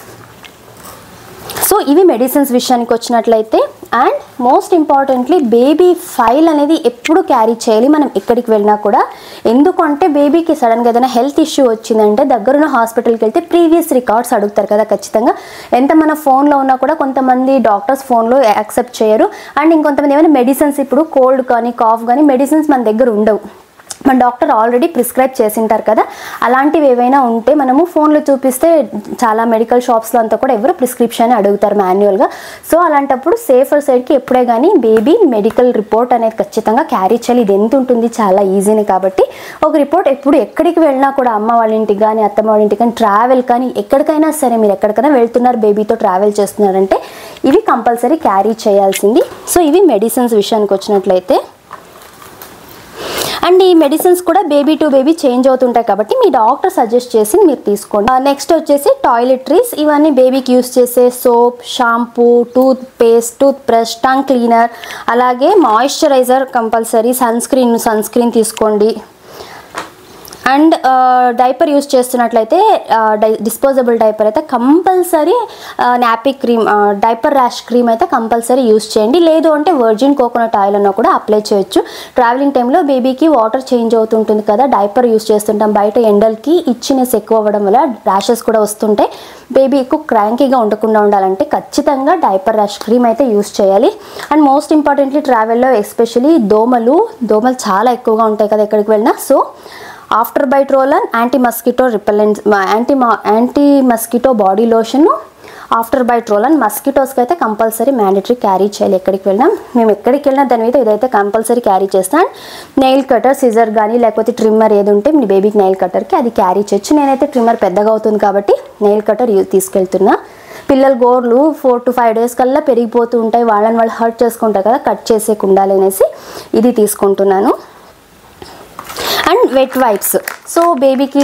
సో ఇవి మెడిసిన్స్ విషయానికి వచ్చినట్లయితే. And most importantly baby file అనేది ఎప్పుడు క్యారీ చేయాలి మనం ఎక్కడికి వెళ్ళినా కూడా. ఎందుకంటే బేబీకి సడన్గా ఏదైనా హెల్త్ ఇష్యూ వచ్చిందంటే దగ్గరున్న హాస్పిటల్కి వెళ్తే ప్రీవియస్ రికార్డ్స్ అడుగుతారు కదా ఖచ్చితంగా. ఎంత మన ఫోన్లో ఉన్నా కూడా కొంతమంది డాక్టర్స్ ఫోన్లో యాక్సెప్ట్ చేయరు. అండ్ ఇంకొంతమంది ఏమైనా మెడిసిన్స్, ఇప్పుడు కోల్డ్ కానీ కాఫ్ కానీ మెడిసిన్స్ మన దగ్గర ఉండవు, మన డాక్టర్ ఆల్రెడీ ప్రిస్క్రైబ్ చేసింటారు కదా, అలాంటివి ఏవైనా ఉంటే మనము ఫోన్లో చూపిస్తే చాలా మెడికల్ షాప్స్లో అంతా కూడా ఎవరు ప్రిస్క్రిప్షన్ అడుగుతారు మాన్యువల్గా. సో అలాంటప్పుడు సేఫర్ సైడ్కి ఎప్పుడే కానీ బేబీ మెడికల్ రిపోర్ట్ అనేది ఖచ్చితంగా క్యారీ చేయాలి. ఇది ఎంత ఉంటుంది, చాలా ఈజీనే కాబట్టి ఒక రిపోర్ట్ ఎప్పుడు ఎక్కడికి వెళ్ళినా కూడా, అమ్మ వాళ్ళ ఇంటికి కానీ అత్తమ్మ వాళ్ళ ఇంటికి కానీ ట్రావెల్ కానీ ఎక్కడికైనా సరే మీరు ఎక్కడికైనా వెళ్తున్నారు బేబీతో ట్రావెల్ చేస్తున్నారంటే ఇవి కంపల్సరీ క్యారీ చేయాల్సింది. సో ఇవి మెడిసిన్స్ విషయానికి వచ్చినట్లయితే. అండ్ ఈ మెడిసిన్స్ కూడా బేబీ టు బేబీ చేంజ్ అవుతుంటాయి కాబట్టి మీ డాక్టర్ సజెస్ట్ చేసి మీరు తీసుకోండి. నెక్స్ట్ వచ్చేసి టాయిలెటరీస్. ఇవన్నీ బేబీకి యూస్ చేసే soap, shampoo, toothpaste, toothbrush, tongue cleaner, అలాగే moisturiser compulsory, sunscreen sunscreen తీసుకోండి. అండ్ డైపర్ యూస్ చేస్తున్నట్లయితే డై డిస్పోజబుల్ డైపర్ అయితే compulsory, nappy cream, diaper rash cream అయితే కంపల్సరీ యూస్ చేయండి. లేదు అంటే వర్జిన్ కోకోనట్ ఆయిల్ అన్న కూడా అప్లై చేయొచ్చు. ట్రావెలింగ్ టైంలో బేబీకి వాటర్ చేంజ్ అవుతుంటుంది కదా, డైపర్ యూస్ చేస్తుంటాం, బయట ఎండలకి ఇచ్చినెస్ ఎక్కువ అవ్వడం వల్ల ర్యాషెస్ కూడా వస్తుంటాయి. బేబీ ఎక్కువ క్రాంకీగా ఉండకుండా ఉండాలంటే ఖచ్చితంగా డైపర్ ర్యాష్ క్రీమ్ అయితే యూస్ చేయాలి. అండ్ మోస్ట్ ఇంపార్టెంట్లీ ట్రావెల్లో ఎస్పెషలీ దోమలు దోమలు చాలా ఎక్కువగా ఉంటాయి కదా ఎక్కడికి వెళ్ళినా. So after bite roll and anti mosquito repellent, anti anti mosquito body lotion, after bite roll and మస్కిటోస్కి అయితే కంపల్సరీ మ్యాండేటరీ క్యారీ చేయాలి. ఎక్కడికి వెళ్ళినా మేము ఎక్కడికి వెళ్ళినా దాని మీద ఇదైతే కంపల్సరీ క్యారీ చేస్తాం. అండ్ నెయిల్ కటర్, సిజర్ కానీ లేకపోతే ట్రిమ్మర్ ఏది ఉంటే మీ బేబీకి నెయిల్ కటర్కి అది క్యారీ చేయొచ్చు. నేనైతే ట్రిమ్మర్ పెద్దగా అవుతుంది కాబట్టి నెయిల్ కటర్ తీసుకెళ్తున్నా. పిల్లల గోర్లు ఫోర్ టు ఫైవ్ డేస్ కల్లా పెరిగిపోతూ ఉంటాయి, వాళ్ళని వాళ్ళు హర్ట్ చేసుకుంటారు కదా, కట్ చేసేకి ఉండాలి అనేసి ఇది తీసుకుంటున్నాను. అండ్ వెట్ వైప్స్, సో బేబీకి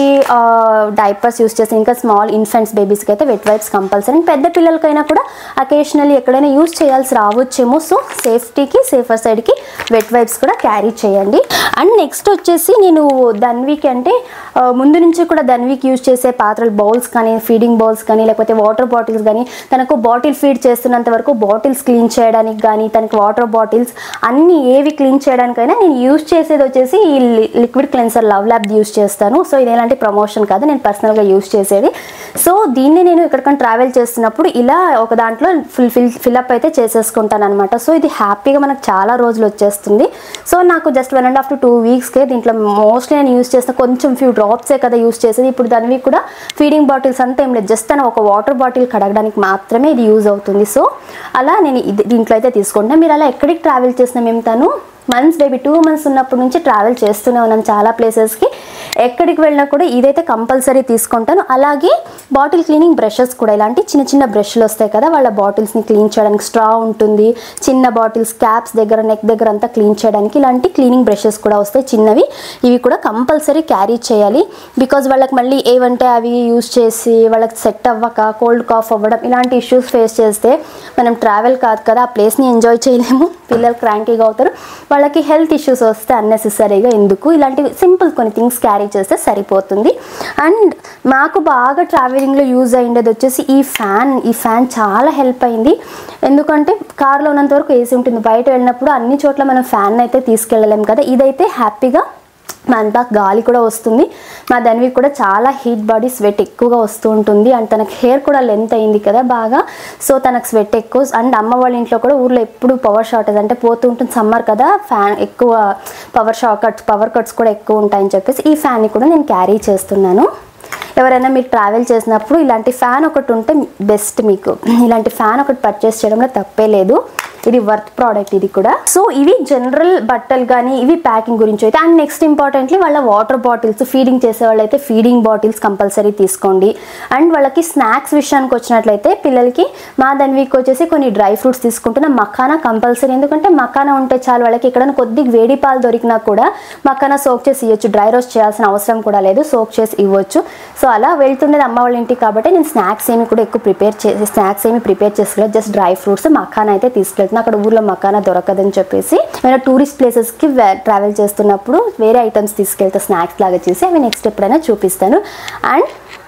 డైపర్స్ యూస్ చేసి ఇంకా స్మాల్ ఇన్ఫెంట్స్ బేబీస్కి అయితే వెట్ వైప్స్ కంపల్సరీ. అండ్ పెద్ద పిల్లలకైనా కూడా అకేషనల్లీ ఎక్కడైనా యూస్ చేయాల్సి రావచ్చేమో, సో సేఫ్టీకి సేఫర్ సైడ్కి వెట్ వైప్స్ కూడా క్యారీ చేయండి. అండ్ నెక్స్ట్ వచ్చేసి నేను ధన్వికి అంటే ముందు నుంచి కూడా ధన్వికి యూజ్ చేసే పాత్రలు, బౌల్స్ కానీ ఫీడింగ్ బౌల్స్ కానీ లేకపోతే వాటర్ బాటిల్స్ కానీ, తనకు బాటిల్ ఫీడ్ చేస్తున్నంత వరకు బాటిల్స్ క్లీన్ చేయడానికి కానీ తనకి వాటర్ బాటిల్స్ అన్నీ ఏవి క్లీన్ చేయడానికైనా నేను యూజ్ చేసేది వచ్చేసి ఈ liquid cleanser love lab use చేస్తాను. సో ఇది ఎలాంటి ప్రమోషన్ కాదు, నేను పర్సనల్గా యూజ్ చేసేది. సో దీన్ని నేను ఎక్కడికైనా ట్రావెల్ చేస్తున్నప్పుడు ఇలా ఒక దాంట్లో ఫుల్ ఫిల్ ఫిల్అప్ అయితే చేసేసుకుంటాను అనమాట. సో ఇది హ్యాపీగా మనకు చాలా రోజులు వచ్చేస్తుంది. సో నాకు just one and half to two వీక్స్కే దీంట్లో మోస్ట్లీ నేను యూజ్ చేస్తాను. కొంచెం ఫ్యూ డ్రాప్సే కదా యూజ్ చేసేది. ఇప్పుడు దానివి కూడా ఫీడింగ్ బాటిల్స్ అంతా ఏం లేదు, జస్ట్ తను ఒక వాటర్ బాటిల్ కడగడానికి మాత్రమే ఇది యూజ్ అవుతుంది. సో అలా నేను ఇది దీంట్లో అయితే తీసుకుంటాను. మీరు అలా ఎక్కడికి ట్రావెల్ చేసినా మేము తను మంత్స్ బేబీ టూ మంత్స్ ఉన్నప్పటి నుంచి ట్రావెల్ చేస్తూనే ఉన్నాం చాలా ప్లేసెస్కి. ఎక్కడికి వెళ్ళినా కూడా ఇదైతే కంపల్సరీ తీసుకుంటాను. అలాగే బాటిల్ క్లీనింగ్ బ్రషెస్ కూడా, ఇలాంటి చిన్న చిన్న బ్రష్లు వస్తాయి కదా వాళ్ళ బాటిల్స్ని క్లీన్ చేయడానికి, స్ట్రా ఉంటుంది, చిన్న బాటిల్స్ క్యాప్స్ దగ్గర నెక్ దగ్గర అంతా క్లీన్ చేయడానికి ఇలాంటి క్లీనింగ్ బ్రషెస్ కూడా వస్తాయి చిన్నవి. ఇవి కూడా కంపల్సరీ క్యారీ చేయాలి. బికాజ్ వాళ్ళకి మళ్ళీ ఏవంటే అవి యూజ్ చేసి వాళ్ళకి సెట్ అవ్వక కోల్డ్ కాఫ్ అవ్వడం ఇలాంటి ఇష్యూస్ ఫేస్ చేస్తే మనం ట్రావెల్ కాదు కదా, ఆ ప్లేస్ని ఎంజాయ్ చేయలేము, పిల్లలు క్రాంకీగా అవుతారు, వాళ్ళకి హెల్త్ ఇష్యూస్ వస్తే అన్నెసెసరీగా ఎందుకు, ఇలాంటి సింపుల్ కొన్ని థింగ్స్ క్యారీ చేస్తే సరిపోతుంది. అండ్ మాకు బాగా ట్రావెలింగ్లో యూజ్ అయ్యేది వచ్చేసి ఈ ఫ్యాన్. ఈ ఫ్యాన్ చాలా హెల్ప్ అయింది. ఎందుకంటే కార్లో ఉన్నంత వరకు ఏసీ ఉంటుంది, బయట వెళ్ళినప్పుడు అన్ని చోట్ల మనం ఫ్యాన్ అయితే తీసుకెళ్ళలేం కదా. ఇదైతే హ్యాపీగా అంతా గాలి కూడా వస్తుంది. మా ధన్వి కూడా చాలా హీట్ బాడీ, స్వెట్ ఎక్కువగా వస్తూ ఉంటుంది. అండ్ తనకు హెయిర్ కూడా లెంత్ అయింది కదా బాగా, సో తనకు స్వెట్ ఎక్కువ. అండ్ అమ్మ వాళ్ళ ఇంట్లో కూడా ఊర్లో ఎప్పుడు పవర్ షార్టేజ్ అంటే పోతూ ఉంటుంది, సమ్మర్ కదా, ఫ్యాన్ ఎక్కువ power shock cuts power cuts కూడా ఎక్కువ ఉంటాయని చెప్పేసి ఈ ఫ్యాన్ని కూడా నేను క్యారీ చేస్తున్నాను. ఎవరైనా మీరు ట్రావెల్ చేసినప్పుడు ఇలాంటి ఫ్యాన్ ఒకటి ఉంటే బెస్ట్. మీకు ఇలాంటి ఫ్యాన్ ఒకటి పర్చేస్ చేయడంలో తప్పే లేదు, ఇది వర్త్ ప్రోడక్ట్ ఇది కూడా. సో ఇవి జనరల్ బట్టలు కానీ ఇవి ప్యాకింగ్ గురించి అయితే. అండ్ నెక్స్ట్ ఇంపార్టెంట్లీ వాళ్ళ వాటర్ బాటిల్స్, ఫీడింగ్ చేసే వాళ్ళు అయితే ఫీడింగ్ బాటిల్స్ కంపల్సరీ తీసుకోండి. అండ్ వాళ్ళకి స్నాక్స్ విషయానికి వచ్చినట్లయితే పిల్లలకి మా ధన్వికి వచ్చేసి కొన్ని డ్రై ఫ్రూట్స్ తీసుకుంటున్న మఖానా కంపల్సరీ. ఎందుకంటే మఖానా ఉంటే చాలు వాళ్ళకి. ఎక్కడైనా కొద్దిగా వేడి పాలు దొరికినా కూడా మఖానా సోక్ చేసి ఇవ్వచ్చు, డ్రై రోస్ట్ చేయాల్సిన అవసరం కూడా లేదు, సోక్ చేసి ఇవ్వచ్చు. సో అలా వెళ్తుండేది అమ్మ వాళ్ళ ఇంటికి కాబట్టి నేను స్నాక్స్ ఏమి కూడా ఎక్కువ ప్రిపేర్ చేసి స్నాక్స్ ఏమి ప్రిపేర్ చేసుకోలేదు, జస్ట్ డ్రై ఫ్రూట్స్ మఖానా అయితే తీసుకెళ్తాను. అక్కడ ఊర్లో మఖానా దొరకదని చెప్పేసి నేను టూరిస్ట్ ప్లేసెస్కి ట్రావెల్ చేస్తున్నప్పుడు వేరే ఐటమ్స్ తీసుకెళ్తే స్నాక్స్ లాగా చేసి అవి నెక్స్ట్ ఎప్పుడైనా చూపిస్తాను. అండ్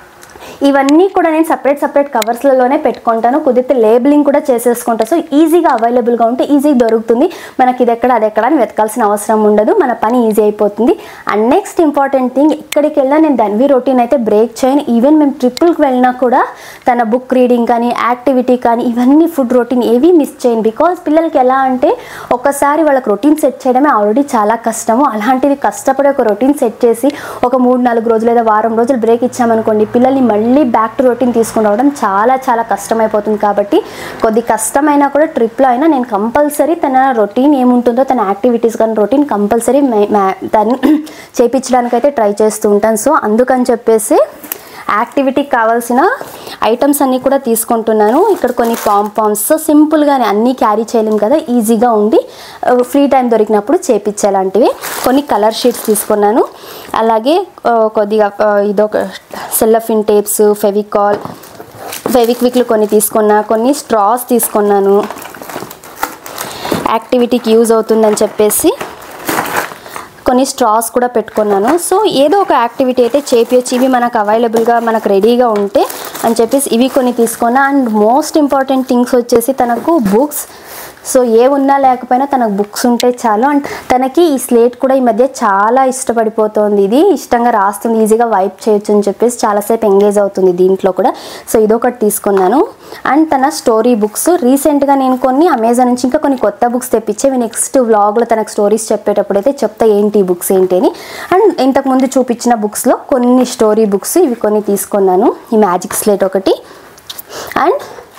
ఇవన్నీ కూడా నేను సపరేట్ సపరేట్ కవర్స్లలోనే పెట్టుకుంటాను, కుదిరితే లేబులింగ్ కూడా చేసేసుకుంటాను. సో ఈజీగా అవైలబుల్గా ఉంటే ఈజీగా దొరుకుతుంది మనకి, ఇది ఎక్కడ అది ఎక్కడ అని వెతకాల్సిన అవసరం ఉండదు, మన పని ఈజీ అయిపోతుంది. అండ్ నెక్స్ట్ ఇంపార్టెంట్ థింగ్, ఎక్కడికి వెళ్ళినా నేను ధన్వి రొటీన్ అయితే బ్రేక్ చేయను. ఈవెన్ మేము ట్రిప్పుల్కి వెళ్ళినా కూడా తన బుక్ రీడింగ్ కానీ యాక్టివిటీ కానీ ఇవన్నీ ఫుడ్ రొటీన్ ఏవి మిస్ చేయను. బికాజ్ పిల్లలకి ఎలా అంటే ఒకసారి వాళ్ళకి రొటీన్ సెట్ చేయడమే ఆల్రెడీ చాలా కష్టము, అలాంటిది కష్టపడి ఒక రొటీన్ సెట్ చేసి ఒక మూడు నాలుగు రోజులు లేదా వారం రోజులు బ్రేక్ ఇచ్చామనుకోండి, పిల్లల్ని మళ్ళీ బ్యాక్ టు రొటీన్ తీసుకుని రావడం చాలా చాలా కష్టమైపోతుంది. కాబట్టి కొద్ది కష్టమైనా కూడా ట్రిప్లో అయినా నేను కంపల్సరీ తన రొటీన్ ఏముంటుందో, తన యాక్టివిటీస్ కానీ రొటీన్ కంపల్సరీ దాన్ని చేయించడానికి అయితే ట్రై చేస్తూ ఉంటాను. సో అందుకని చెప్పేసి యాక్టివిటీకి కావాల్సిన ఐటమ్స్ అన్నీ కూడా తీసుకుంటున్నాను. ఇక్కడ కొన్ని పాంపామ్స్, సో సింపుల్గానే అన్నీ క్యారీ చేయలేము కదా, ఈజీగా ఉండి ఫ్రీ టైం దొరికినప్పుడు చేపించేలాంటివి. కొన్ని కలర్ షీట్స్ తీసుకున్నాను, అలాగే కొద్దిగా ఇదొక సెల్లఫిన్ టేప్స్, ఫెవికాల్, ఫెవిక్విక్లు కొన్ని తీసుకున్నా, కొన్ని స్ట్రాస్ తీసుకున్నాను యాక్టివిటీకి యూజ్ అవుతుందని చెప్పేసి కొన్ని స్ట్రాస్ కూడా పెట్టుకున్నాను. సో ఏదో ఒక యాక్టివిటీ అయితే చేపించచ్చు, ఇవి మనకు అవైలబుల్గా మనకు రెడీగా ఉంటే అని చెప్పేసి ఇవి కొన్ని తీసుకున్నా. అండ్ మోస్ట్ ఇంపార్టెంట్ థింగ్స్ వచ్చేసి తనకు బుక్స్. సో ఏ ఉన్నా లేకపోయినా తనకు బుక్స్ ఉంటే చాలు. అండ్ తనకి ఈ స్లేట్ కూడా ఈ మధ్య చాలా ఇష్టపడిపోతుంది, ఇది ఇష్టంగా రాస్తుంది, ఈజీగా వైప్ చేయొచ్చు అని చెప్పేసి చాలాసేపు ఎంగేజ్ అవుతుంది దీంట్లో కూడా. సో ఇదొకటి తీసుకున్నాను. అండ్ తన స్టోరీ బుక్స్ రీసెంట్గా నేను కొన్ని అమెజాన్ నుంచి ఇంకా కొన్ని కొత్త బుక్స్ తెప్పించేవి, నెక్స్ట్ వ్లాగ్లో తనకు స్టోరీస్ చెప్పేటప్పుడు అయితే చెప్తా ఏంటి ఈ బుక్స్ ఏంటి అని. అండ్ ఇంతకుముందు చూపించిన బుక్స్లో కొన్ని స్టోరీ బుక్స్ ఇవి కొన్ని తీసుకున్నాను, ఈ మ్యాజిక్ స్లేట్ ఒకటి. అండ్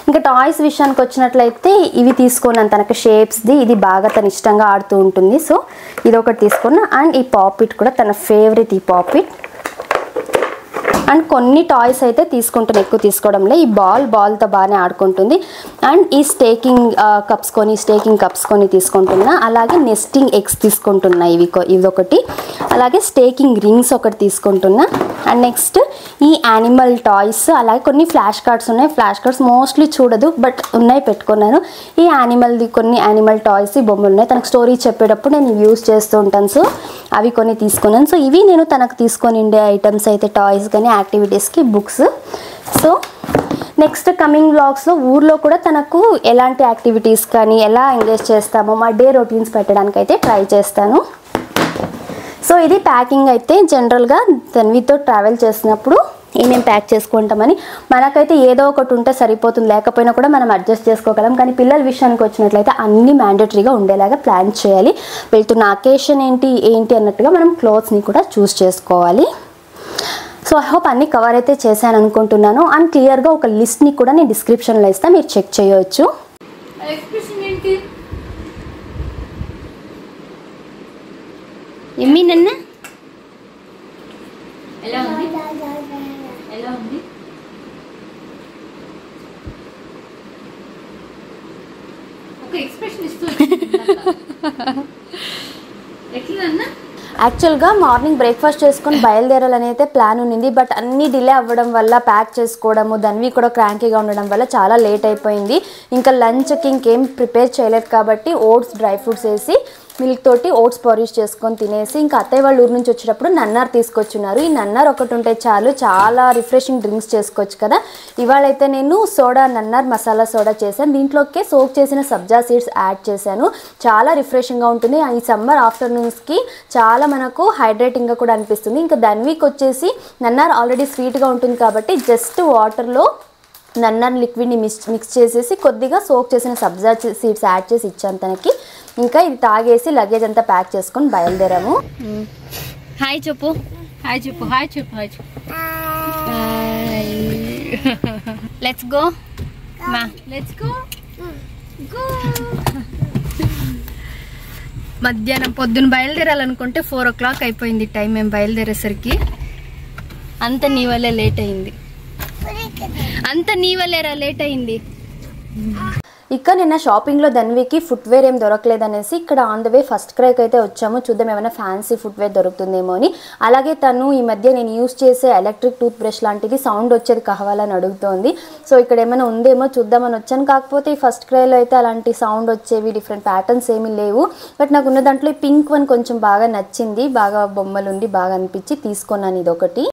ఇంకా టాయ్స్ విషయానికి వచ్చినట్లయితే ఇవి తీసుకున్నాను తనకు షేప్స్ది, ఇది బాగా తను ఇష్టంగా ఆడుతూ ఉంటుంది. సో ఇది ఒకటి తీసుకున్నా. అండ్ ఈ పాపిట్ కూడా తన ఫేవరెట్ ఈ పాపిట్. అండ్ కొన్ని టాయ్స్ అయితే తీసుకుంటాను, ఎక్కువ తీసుకోవడంలో. ఈ బాల్ బాల్తో బాగానే ఆడుకుంటుంది. అండ్ ఈ స్టేకింగ్ కప్స్ కొని స్టేకింగ్ కప్స్ కొని తీసుకుంటున్నా. అలాగే నెస్టింగ్ ఎగ్స్ తీసుకుంటున్నా, ఇవి ఇవి ఒకటి. అలాగే స్టేకింగ్ రింగ్స్ ఒకటి తీసుకుంటున్నా. అండ్ నెక్స్ట్ ఈ యానిమల్ టాయ్స్, అలాగే కొన్ని ఫ్లాష్ కార్డ్స్ ఉన్నాయి. ఫ్లాష్ కార్డ్స్ మోస్ట్లీ చూడదు, బట్ ఉన్నాయి, పెట్టుకున్నాను. ఈ యానిమల్ది కొన్ని యానిమల్ టాయ్స్ బొమ్మలు ఉన్నాయి. తనకు స్టోరీ చెప్పేటప్పుడు నేను యూస్ చేస్తూ ఉంటాను. సో అవి కొన్ని తీసుకున్నాను. సో ఇవి నేను తనకు తీసుకొని ఉండే ఐటమ్స్ అయితే, టాయ్స్ కానీ యాక్టివిటీస్కి బుక్స్. సో నెక్స్ట్ కమింగ్ వ్లాగ్స్లో ఊర్లో కూడా తనకు ఎలాంటి యాక్టివిటీస్ కానీ ఎలా ఎంగేజ్ చేస్తామో మా డే రొటీన్స్ పెట్టడానికి అయితే ట్రై చేస్తాను. సో ఇది ప్యాకింగ్ అయితే జనరల్గా తన్వితో ట్రావెల్ చేసినప్పుడు ఏమేమి ప్యాక్ చేసుకుంటామని. మనకైతే ఏదో ఒకటి ఉంటే సరిపోతుంది, లేకపోయినా కూడా మనం అడ్జస్ట్ చేసుకోగలం. కానీ పిల్లల విషయానికి వచ్చినట్లయితే అన్నీ మ్యాండేటరీగా ఉండేలాగా ప్లాన్ చేయాలి. వెళ్తున్న అకేషన్ ఏంటి ఏంటి అన్నట్టుగా మనం క్లోత్స్ని కూడా చూస్ చేసుకోవాలి. సో ఐ హోప్ అన్నీ కవర్ అయితే చేశాను అనుకుంటున్నాను. అండ్ క్లియర్గా ఒక లిస్ట్ని కూడా నేను డిస్క్రిప్షన్లో ఇస్తాను, మీరు చెక్ చేయవచ్చు. ఎమ్మి నన్న ఎలా ఉంది ఎలా ఉంది ఒక ఎక్స్ప్రెషన్ ఇస్తూ ఎట్లా అన్న. యాక్చువల్గా మార్నింగ్ బ్రేక్ఫాస్ట్ చేసుకొని బయలుదేరాలని అయితే ప్లాన్ ఉన్నింది. బట్ అన్నీ డిలే అవ్వడం వల్ల, ప్యాక్ చేసుకోవడము, దానివి కూడా క్రాంకీగా ఉండడం వల్ల చాలా లేట్ అయిపోయింది. ఇంకా లంచ్కి ఇంకేం ప్రిపేర్ చేయలేదు కాబట్టి ఓట్స్ డ్రై ఫ్రూట్స్ వేసి మిల్క్ తోటి ఓట్స్ పారిష్ చేసుకొని తినేసి, ఇంకా అత్తయ్య వాళ్ళ ఊరు నుంచి వచ్చేటప్పుడు నన్నార్ తీసుకొచ్చున్నారు. ఈ నన్నార్ ఒకటి ఉంటే చాలు, చాలా రిఫ్రెషింగ్ డ్రింక్స్ చేసుకోవచ్చు కదా. ఇవాళైతే నేను సోడా నన్నార్ మసాలా సోడా చేశాను. దీంట్లోకే సోక్ చేసిన సబ్జా సీడ్స్ యాడ్ చేశాను. చాలా రిఫ్రెషింగ్గా ఉంటుంది. ఈ సమ్మర్ ఆఫ్టర్నూన్స్కి చాలా మనకు హైడ్రేటింగ్గా కూడా అనిపిస్తుంది. ఇంకా దానికి వచ్చేసి నన్నార్ ఆల్రెడీ స్వీట్గా ఉంటుంది కాబట్టి జస్ట్ వాటర్లో నన్నార్ లిక్విడ్ని మిక్స్ మిక్స్ చేసేసి కొద్దిగా సోక్ చేసిన సబ్జా సీడ్స్ యాడ్ చేసి ఇచ్చాను తనకి. ఇంకా ఇది తాగేసి లగేజ్ అంతా ప్యాక్ చేసుకొని బయలుదేరాము. హాయ్ చెప్పు హాయ్ చెప్పు హాయ్ చెప్పు హాయ్ చెప్పు లెట్స్ గో మా లెట్స్ గో గో. మధ్యాహ్నం పొద్దున్న బయలుదేరాలనుకుంటే ఫోర్ ఓ క్లాక్ అయిపోయింది టైం. మేము బయలుదేరేసరికి అంత నీ వల్లే లేట్ అయింది, అంత నీ వల్లేరా లేట్ అయింది. ఇక్కడ నిన్న షాపింగ్లో ధన్వికి ఫుట్వేర్ ఏం దొరకలేదనేసి ఇక్కడ ఆన్ ద వే ఫస్ట్ క్రైకి అయితే వచ్చాము. చూద్దాం ఏమైనా ఫ్యాన్సీ ఫుట్వేర్ దొరుకుతుందేమో అని. అలాగే తను ఈ మధ్య నేను యూస్ చేసే ఎలక్ట్రిక్ టూత్ బ్రష్ లాంటిది సౌండ్ వచ్చేది కావాలని అడుగుతోంది. సో ఇక్కడ ఏమైనా ఉందేమో చూద్దామని వచ్చాను. కాకపోతే ఈ ఫస్ట్ క్రైలో అయితే అలాంటి సౌండ్ వచ్చేవి డిఫరెంట్ ప్యాటర్న్స్ ఏమీ లేవు. బట్ నాకు ఉన్న దాంట్లో ఈ పింక్ వన్ కొంచెం బాగా నచ్చింది, బాగా బొమ్మలు ఉండి బాగా అనిపించి తీసుకున్నాను ఇది ఒకటి.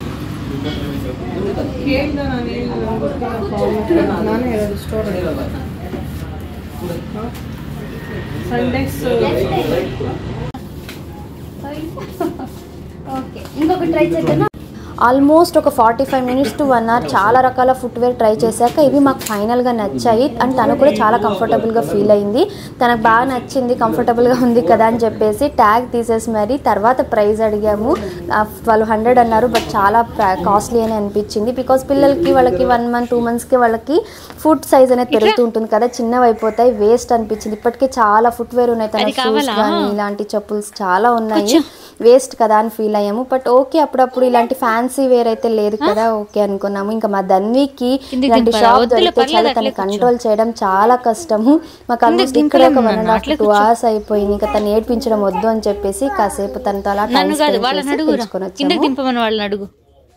ఓకే ఇంకొక ట్రై చేద్దామా. ఆల్మోస్ట్ ఒక forty five minutes to one hour చాలా రకాల ఫుట్వేర్ ట్రై చేశాక ఇవి మాకు ఫైనల్గా నచ్చాయి. అండ్ తను కూడా చాలా కంఫర్టబుల్గా ఫీల్ అయింది. తనకు బాగా నచ్చింది, కంఫర్టబుల్గా ఉంది కదా అని చెప్పేసి ట్యాగ్ తీసేసి మరి తర్వాత ప్రైస్ అడిగాము. ట్వెల్వ్ హండ్రెడ్ అన్నారు. బట్ చాలా కాస్ట్లీ అని అనిపించింది. బికాస్ పిల్లలకి వాళ్ళకి వన్ మంత్ టూ మంత్స్కి వాళ్ళకి ఫుట్ సైజ్ అనేది పెరుగుతూ ఉంటుంది కదా, చిన్నవి అయిపోతాయి, వేస్ట్ అనిపించింది. ఇప్పటికే చాలా ఫుట్వేర్ ఉన్నాయి, తన షూస్ కానీ ఇలాంటి చెప్పుల్స్ చాలా ఉన్నాయి, వేస్ట్ కదా అని ఫీల్ అయ్యాము. బట్ ఓకే అప్పుడప్పుడు ఇలాంటి ఫ్యాన్సీ వేర్ అయితే లేదు కదా, ఓకే అనుకున్నాము. ఇంకా మా ధన్వికి ఇలాంటి షాప్ దొరికితే చాలా తను కంట్రోల్ చేయడం చాలా కష్టము. మాకు ఆల్మోస్ట్ ఇక్కడ ఒక one and half two hours అయిపోయింది. ఇంకా తను ఏడ్పించడం వద్దు అని చెప్పేసి కాసేపు తనతో అలా టైం స్పెండ్ చేసి తీసుకొని వచ్చాము.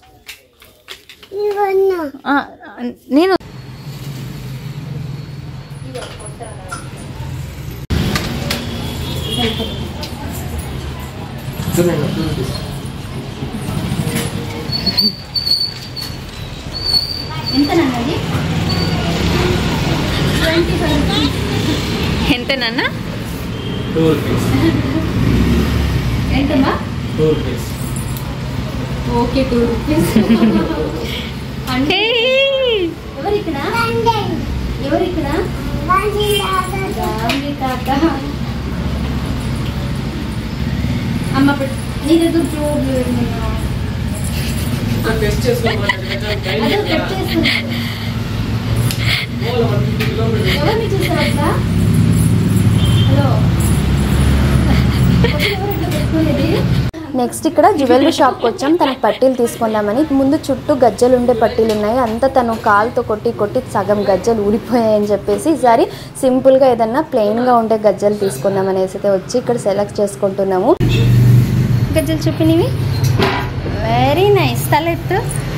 నేను ఎంతనన్నా ఎంతమ్మా? Okay two rupees. అంటే ఎవరు ఇక్కడ ఎవరు ఇక్కడ అమ్మ నీ దగ్గర చూడలేదు. ఎవరిని చూసావా? హలో నెక్స్ట్ ఇక్కడ జ్యువెలరీ షాప్కి వచ్చాం. తనకు పట్టీలు తీసుకుందామని. ముందు చుట్టూ గజ్జలు ఉండే పట్టీలు ఉన్నాయి, అంతా తను కాలుతో కొట్టి కొట్టి సగం గజ్జలు ఊడిపోయాయని చెప్పేసి ఈసారి సింపుల్గా ఏదన్నా ప్లెయిన్గా ఉండే గజ్జలు తీసుకుందాం అనేసి అయితే వచ్చి ఇక్కడ సెలెక్ట్ చేసుకుంటున్నాము. గజ్జలు చెప్పినవి వెరీ నైస్. తలెత్తు.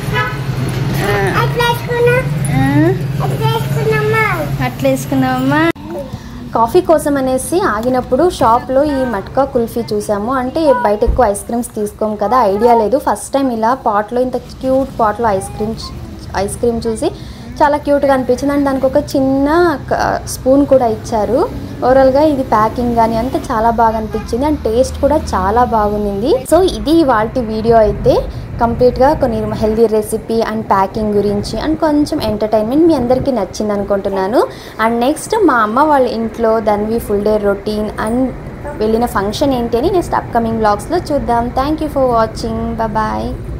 అట్లా వేసుకున్నావమ్మా. కాఫీ కోసం అనేసి ఆగినప్పుడు షాప్లో ఈ మట్కా కుల్ఫీ చూసాము. అంటే బయట ఎక్కువ ఐస్ క్రీమ్స్ తీసుకోము కదా, ఐడియా లేదు. ఫస్ట్ టైం ఇలా పాట్లో, ఇంత క్యూట్ పాట్లో ఐస్ క్రీమ్ ఐస్ క్రీమ్ చూసి చాలా క్యూట్గా అనిపించింది. అండ్ దానికి ఒక చిన్న స్పూన్ కూడా ఇచ్చారు. ఓవరాల్గా ఇది ప్యాకింగ్ కానీ అంతా చాలా బాగా అనిపించింది. అండ్ టేస్ట్ కూడా చాలా బాగుంది. సో ఇది ఇవాల్టి వీడియో అయితే కంప్లీట్గా కొన్ని హెల్దీ రెసిపీ అండ్ ప్యాకింగ్ గురించి అండ్ కొంచెం ఎంటర్టైన్మెంట్ మీ అందరికీ నచ్చింది అనుకుంటున్నాను. అండ్ నెక్స్ట్ మా అమ్మ వాళ్ళ ఇంట్లో Dhanvi full day routine and వెళ్ళిన ఫంక్షన్ ఏంటి అని నెక్స్ట్ అప్కమింగ్ వ్లాగ్స్లో చూద్దాం. Thank you for watching. Bye.